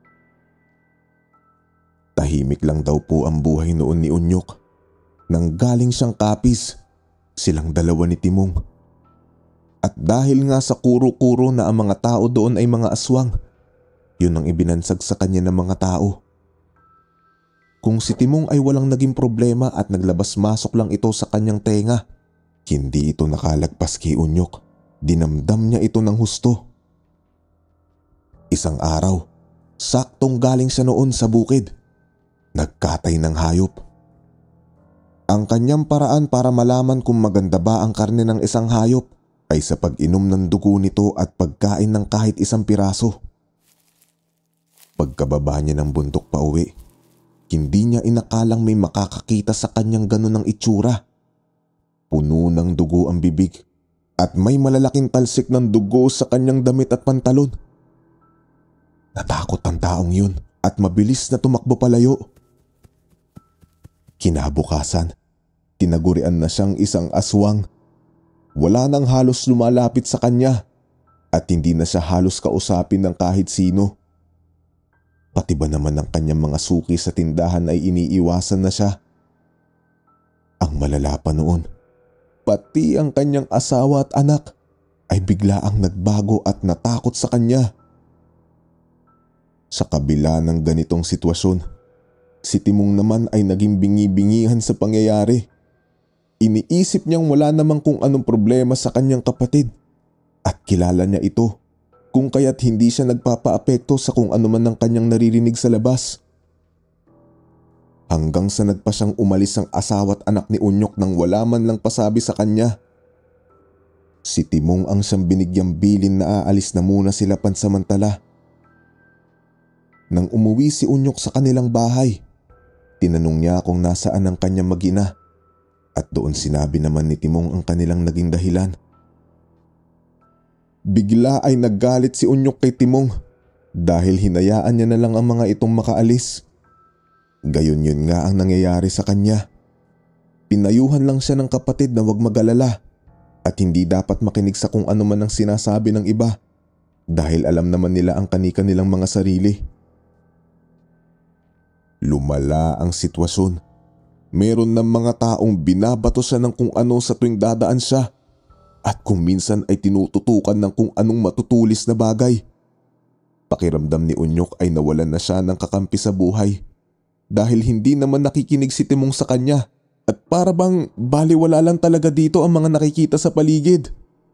Tahimik lang daw po ang buhay noon ni Unyok. Nang galing siyang kapis, silang dalawa ni Timong. At dahil nga sa kuro-kuro na ang mga tao doon ay mga aswang, yun ang ibinansag sa kanya ng mga tao. Kung si Timong ay walang naging problema at naglabas-masok lang ito sa kanyang tenga, hindi ito nakalagpas kay Unyok. Dinamdam niya ito ng husto. Isang araw, saktong galing siya noon sa bukid. Nagkatay ng hayop. Ang kanyang paraan para malaman kung maganda ba ang karne ng isang hayop ay sa pag-inom ng dugo nito at pagkain ng kahit isang piraso. Pagkababa niya ng bundok pa uwi, hindi niya inakalang may makakakita sa kanyang ganun ng itsura. Puno ng dugo ang bibig at may malalaking talsik ng dugo sa kanyang damit at pantalon. Natakot ang taong yun at mabilis na tumakbo palayo. Kinabukasan, tinagurian na siyang isang aswang. Wala nang halos lumalapit sa kanya at hindi na siya halos kausapin ng kahit sino. Pati ba naman ang kanyang mga suki sa tindahan ay iniiwasan na siya. Ang malala pa noon, pati ang kanyang asawa at anak ay biglaang nagbago at natakot sa kanya. Sa kabila ng ganitong sitwasyon, si Timong naman ay naging bingi-bingihan sa pangyayari. Iniisip niyang wala namang kung anong problema sa kanyang kapatid at kilala niya ito kung kaya't hindi siya nagpapaapekto sa kung ano man ang kanyang naririnig sa labas. Hanggang sa nagpa siyang umalis ang asawa at anak ni Unyok nang wala man lang pasabi sa kanya. Si Timong ang siyang binigyang bilin na aalis na muna sila pansamantala. Nang umuwi si Unyok sa kanilang bahay, tinanong niya kung nasaan ang kanyang mag-ina at doon sinabi naman ni Timong ang kanilang naging dahilan. Bigla ay naggalit si Unyok kay Timong dahil hinayaan niya na lang ang mga itong makaalis. Gayon yun nga ang nangyayari sa kanya. Pinayuhan lang siya ng kapatid na huwag mag-alala at hindi dapat makinig sa kung ano man ang sinasabi ng iba dahil alam naman nila ang kanika nilang mga sarili. Lumala ang sitwasyon. Meron ng mga taong binabato siya ng kung ano sa tuwing dadaan siya at kung minsan ay tinututukan ng kung anong matutulis na bagay. Pakiramdam ni Unyok ay nawalan na siya ng kakampi sa buhay dahil hindi naman nakikinig si Timong sa kanya at para bang baliwala lang talaga dito ang mga nakikita sa paligid.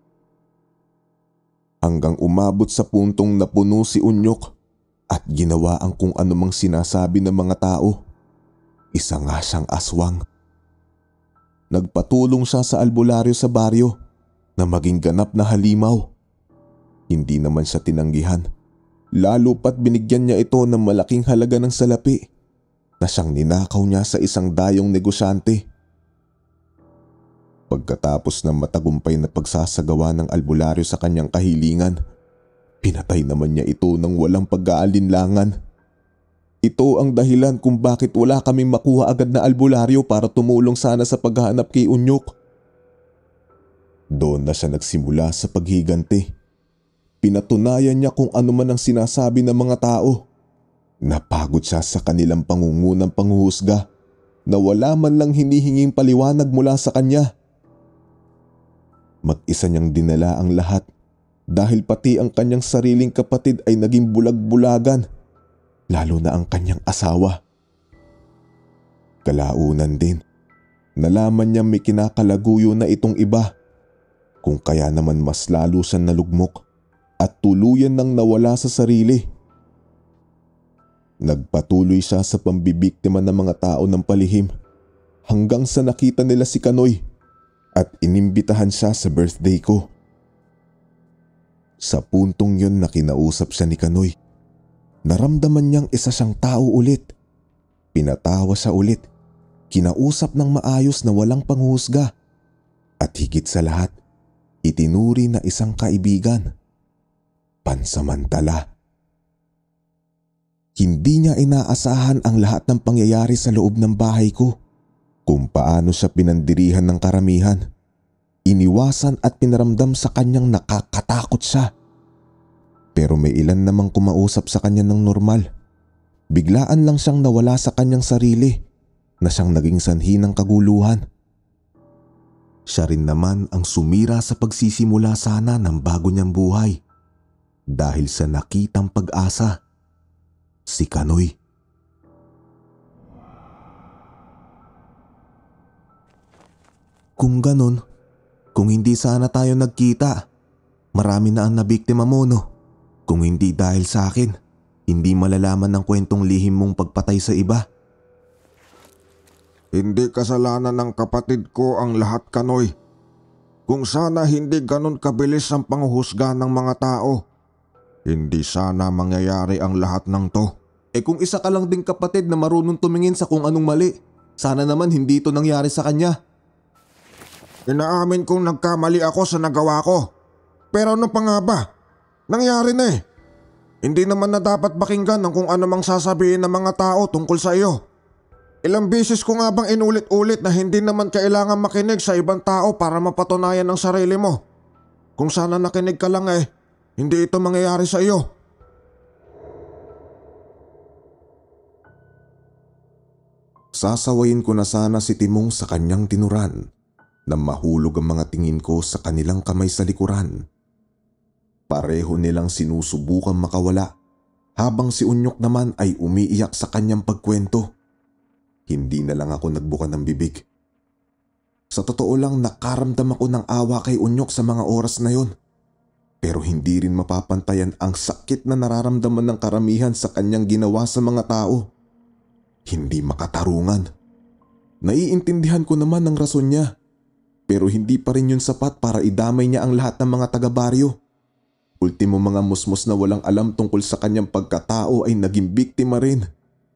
Hanggang umabot sa puntong napuno si Unyok at ginawa ang kung anumang sinasabi ng mga tao. Isa nga siyang aswang. Nagpatulong siya sa albularyo sa baryo na maging ganap na halimaw. Hindi naman siya tinanggihan, lalo pat binigyan niya ito ng malaking halaga ng salapi na siyang ninakaw niya sa isang dayong negosyante. Pagkatapos ng matagumpay na pagsasagawa ng albularyo sa kanyang kahilingan, pinatay naman niya ito ng walang pag-aalinlangan. Ito ang dahilan kung bakit wala kaming makuha agad na albularyo para tumulong sana sa paghahanap kay Unyok. Doon na siya nagsimula sa paghiganti. Pinatunayan niya kung ano man ang sinasabi ng mga tao. Napagod siya sa kanilang pangungunang panghuhusga na wala man lang hinihinging paliwanag mula sa kanya. Mag-isa niyang dinala ang lahat dahil pati ang kanyang sariling kapatid ay naging bulag-bulagan, lalo na ang kanyang asawa. Kalaunan din, nalaman niya may kinakalaguyo na itong iba, kung kaya naman mas lalo siyang nalugmok at tuluyan nang nawala sa sarili. Nagpatuloy siya sa pambibiktima ng mga tao ng palihim hanggang sa nakita nila si Kanoy at inimbitahan siya sa birthday ko. Sa puntong yun na kinausap siya ni Kanoy, naramdaman niyang isa siyang tao ulit. Pinatawa siya ulit, kinausap ng maayos na walang panghuhusga at higit sa lahat, itinuri na isang kaibigan. Pansamantala. Hindi niya inaasahan ang lahat ng pangyayari sa loob ng bahay ko. Kung paano siya pinandirihan ng karamihan. Iniwasan at pinaramdam sa kanyang nakakatakot siya. Pero may ilan namang kumausap sa kanya ng normal. Biglaan lang siyang nawala sa kanyang sarili na siyang naging sanhi ng kaguluhan. Siya rin naman ang sumira sa pagsisimula sana ng bago niyang buhay dahil sa nakitang pag-asa. Si Kanoy. Kung ganon, kung hindi sana tayo nagkita, marami na ang nabiktima mo, no? Kung hindi dahil sa akin, hindi malalaman ng kwentong lihim mong pagpatay sa iba. Hindi kasalanan ng kapatid ko ang lahat, Kanoy. Kung sana hindi ganon kabilis ang panghuhusga ng mga tao, hindi sana mangyayari ang lahat ng to. Eh kung isa ka lang ding kapatid na marunong tumingin sa kung anong mali, sana naman hindi ito nangyari sa kanya. Inaamin kong nagkamali ako sa nagawa ko. Pero ano pa nga ba? Nangyari na eh. Hindi naman na dapat pakinggan ng kung ano mang sasabihin ng mga tao tungkol sa iyo. Ilang beses ko nga bang inulit-ulit na hindi naman kailangan makinig sa ibang tao para mapatunayan ang sarili mo. Kung sana nakinig ka lang eh, hindi ito mangyayari sa iyo. Sasawayin ko na sana si Timong sa kanyang tinuran na mahulog ang mga tingin ko sa kanilang kamay sa likuran. Pareho nilang sinusubukan makawala habang si Unyok naman ay umiiyak sa kanyang pagkwento. Hindi na lang ako nagbuka ng bibig. Sa totoo lang nakaramdam ako ng awa kay Unyok sa mga oras na yon. Pero hindi rin mapapantayan ang sakit na nararamdaman ng karamihan sa kanyang ginawa sa mga tao. Hindi makatarungan. Naiintindihan ko naman ang rason niya. Pero hindi pa rin yun sapat para idamay niya ang lahat ng mga taga-baryo. Ultimo mga musmos na walang alam tungkol sa kanyang pagkatao ay naging biktima rin.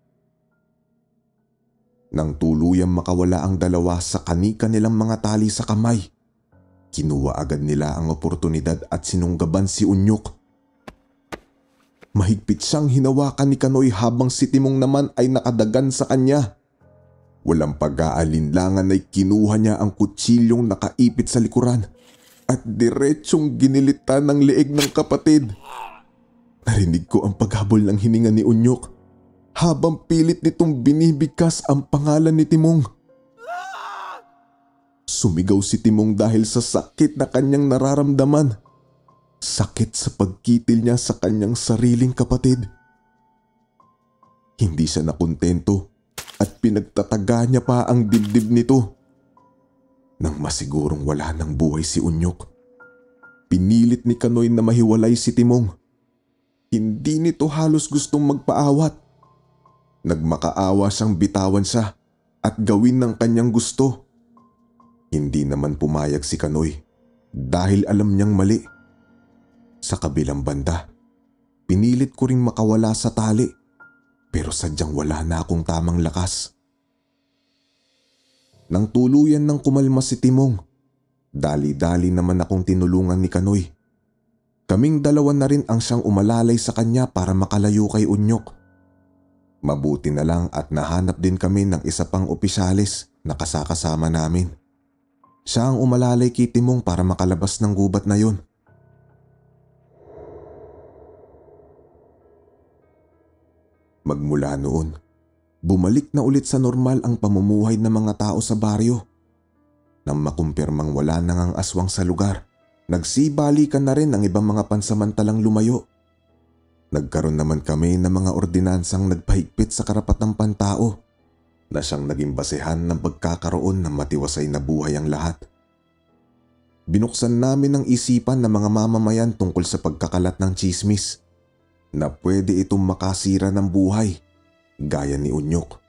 Nang tuluyang makawala ang dalawa sa kanika nilang mga tali sa kamay, kinuha agad nila ang oportunidad at sinunggaban si Unyok. Mahigpit siyang hinawakan ni Kanoy habang si Timong naman ay nakadagan sa kanya. Walang pag-aalinlangan ay kinuha niya ang kutsilyong nakaipit sa likuran at diretsyong ginilitan ng leeg ng kapatid. Narinig ko ang paghabol ng hininga ni Unyok habang pilit nitong binibigkas ang pangalan ni Timong. Sumigaw si Timong dahil sa sakit na kanyang nararamdaman. Sakit sa pagkitil niya sa kanyang sariling kapatid. Hindi siya nakontento at pinagtataga niya pa ang dibdib nito. Nang masigurong wala ng buhay si Unyok, pinilit ni Kanoy na mahiwalay si Timong. Hindi nito halos gustong magpaawat. Nagmakaawa siyang bitawan siya at gawin ng kanyang gusto. Hindi naman pumayag si Kanoy dahil alam niyang mali. Sa kabilang banda, pinilit ko ring makawala sa tali pero sadyang wala na akong tamang lakas. Nang tuluyan ng kumalma si Timong, dali-dali naman akong tinulungan ni Kanoy. Kaming dalawa na rin ang siyang umalalay sa kanya para makalayo kay Unyok. Mabuti na lang at nahanap din kami ng isa pang opisyalis na kasakasama namin. Siya ang umalalay kay Timong para makalabas ng gubat na yun. Magmula noon, bumalik na ulit sa normal ang pamumuhay ng mga tao sa baryo. Nang makumpirmang wala nang ang aswang sa lugar, nagsibalikan na rin ang ibang mga pansamantalang lumayo. Nagkaroon naman kami ng mga ordinansang nagpahigpit sa karapatang pantao na siyang naging basehan ng pagkakaroon ng matiwasay na buhay ang lahat. Binuksan namin ang isipan ng mga mamamayan tungkol sa pagkakalat ng tsismis na pwede itong makasira ng buhay, gaya ni Unyok.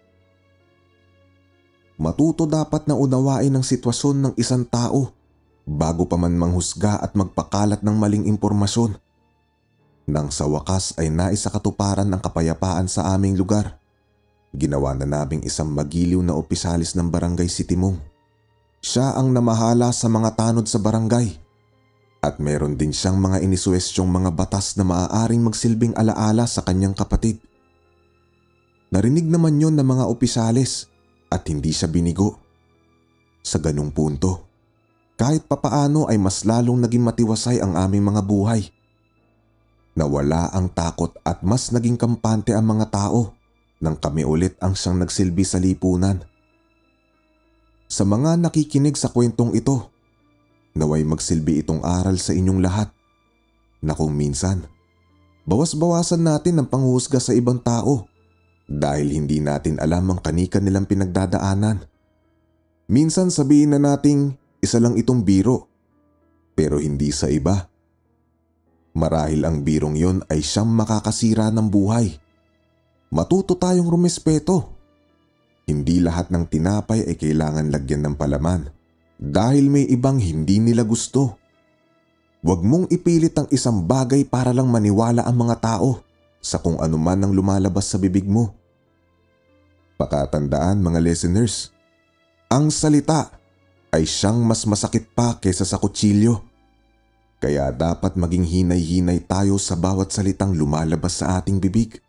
Matuto dapat na unawain ang sitwasyon ng isang tao bago pa man manghusga at magpakalat ng maling impormasyon. Nang sa wakas ay naisakatuparan ng kapayapaan sa aming lugar, ginawa na naming isang magiliw na opisalis ng barangay si Timong. Siya ang namahala sa mga tanod sa barangay. At meron din siyang mga inisuwestyong mga batas na maaaring magsilbing alaala sa kanyang kapatid. Narinig naman yon ng mga opisalis at hindi siya binigo. Sa ganung punto, kahit papaano ay mas lalong naging matiwasay ang aming mga buhay. Nawala ang takot at mas naging kampante ang mga tao nang kami ulit ang siyang nagsilbi sa lipunan. Sa mga nakikinig sa kwentong ito, naway magsilbi itong aral sa inyong lahat na kung minsan, bawas-bawasan natin ang panghuhusga sa ibang tao dahil hindi natin alam ang kanika nilang pinagdadaanan. Minsan sabihin na nating isa lang itong biro, pero hindi sa iba. Marahil ang birong yon ay siyang makakasira ng buhay. Matuto tayong rumespeto. Hindi lahat ng tinapay ay kailangan lagyan ng palaman. Dahil may ibang hindi nila gusto. Huwag mong ipilit ang isang bagay para lang maniwala ang mga tao sa kung ano man ang lumalabas sa bibig mo. Pakatandaan mga listeners, ang salita ay siyang mas masakit pa kaysa sa kutsilyo. Kaya dapat maging hinay-hinay tayo sa bawat salitang lumalabas sa ating bibig.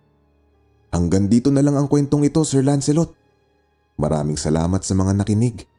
Hanggang dito na lang ang kwentong ito, Sir Lancelot. Maraming salamat sa mga nakinig.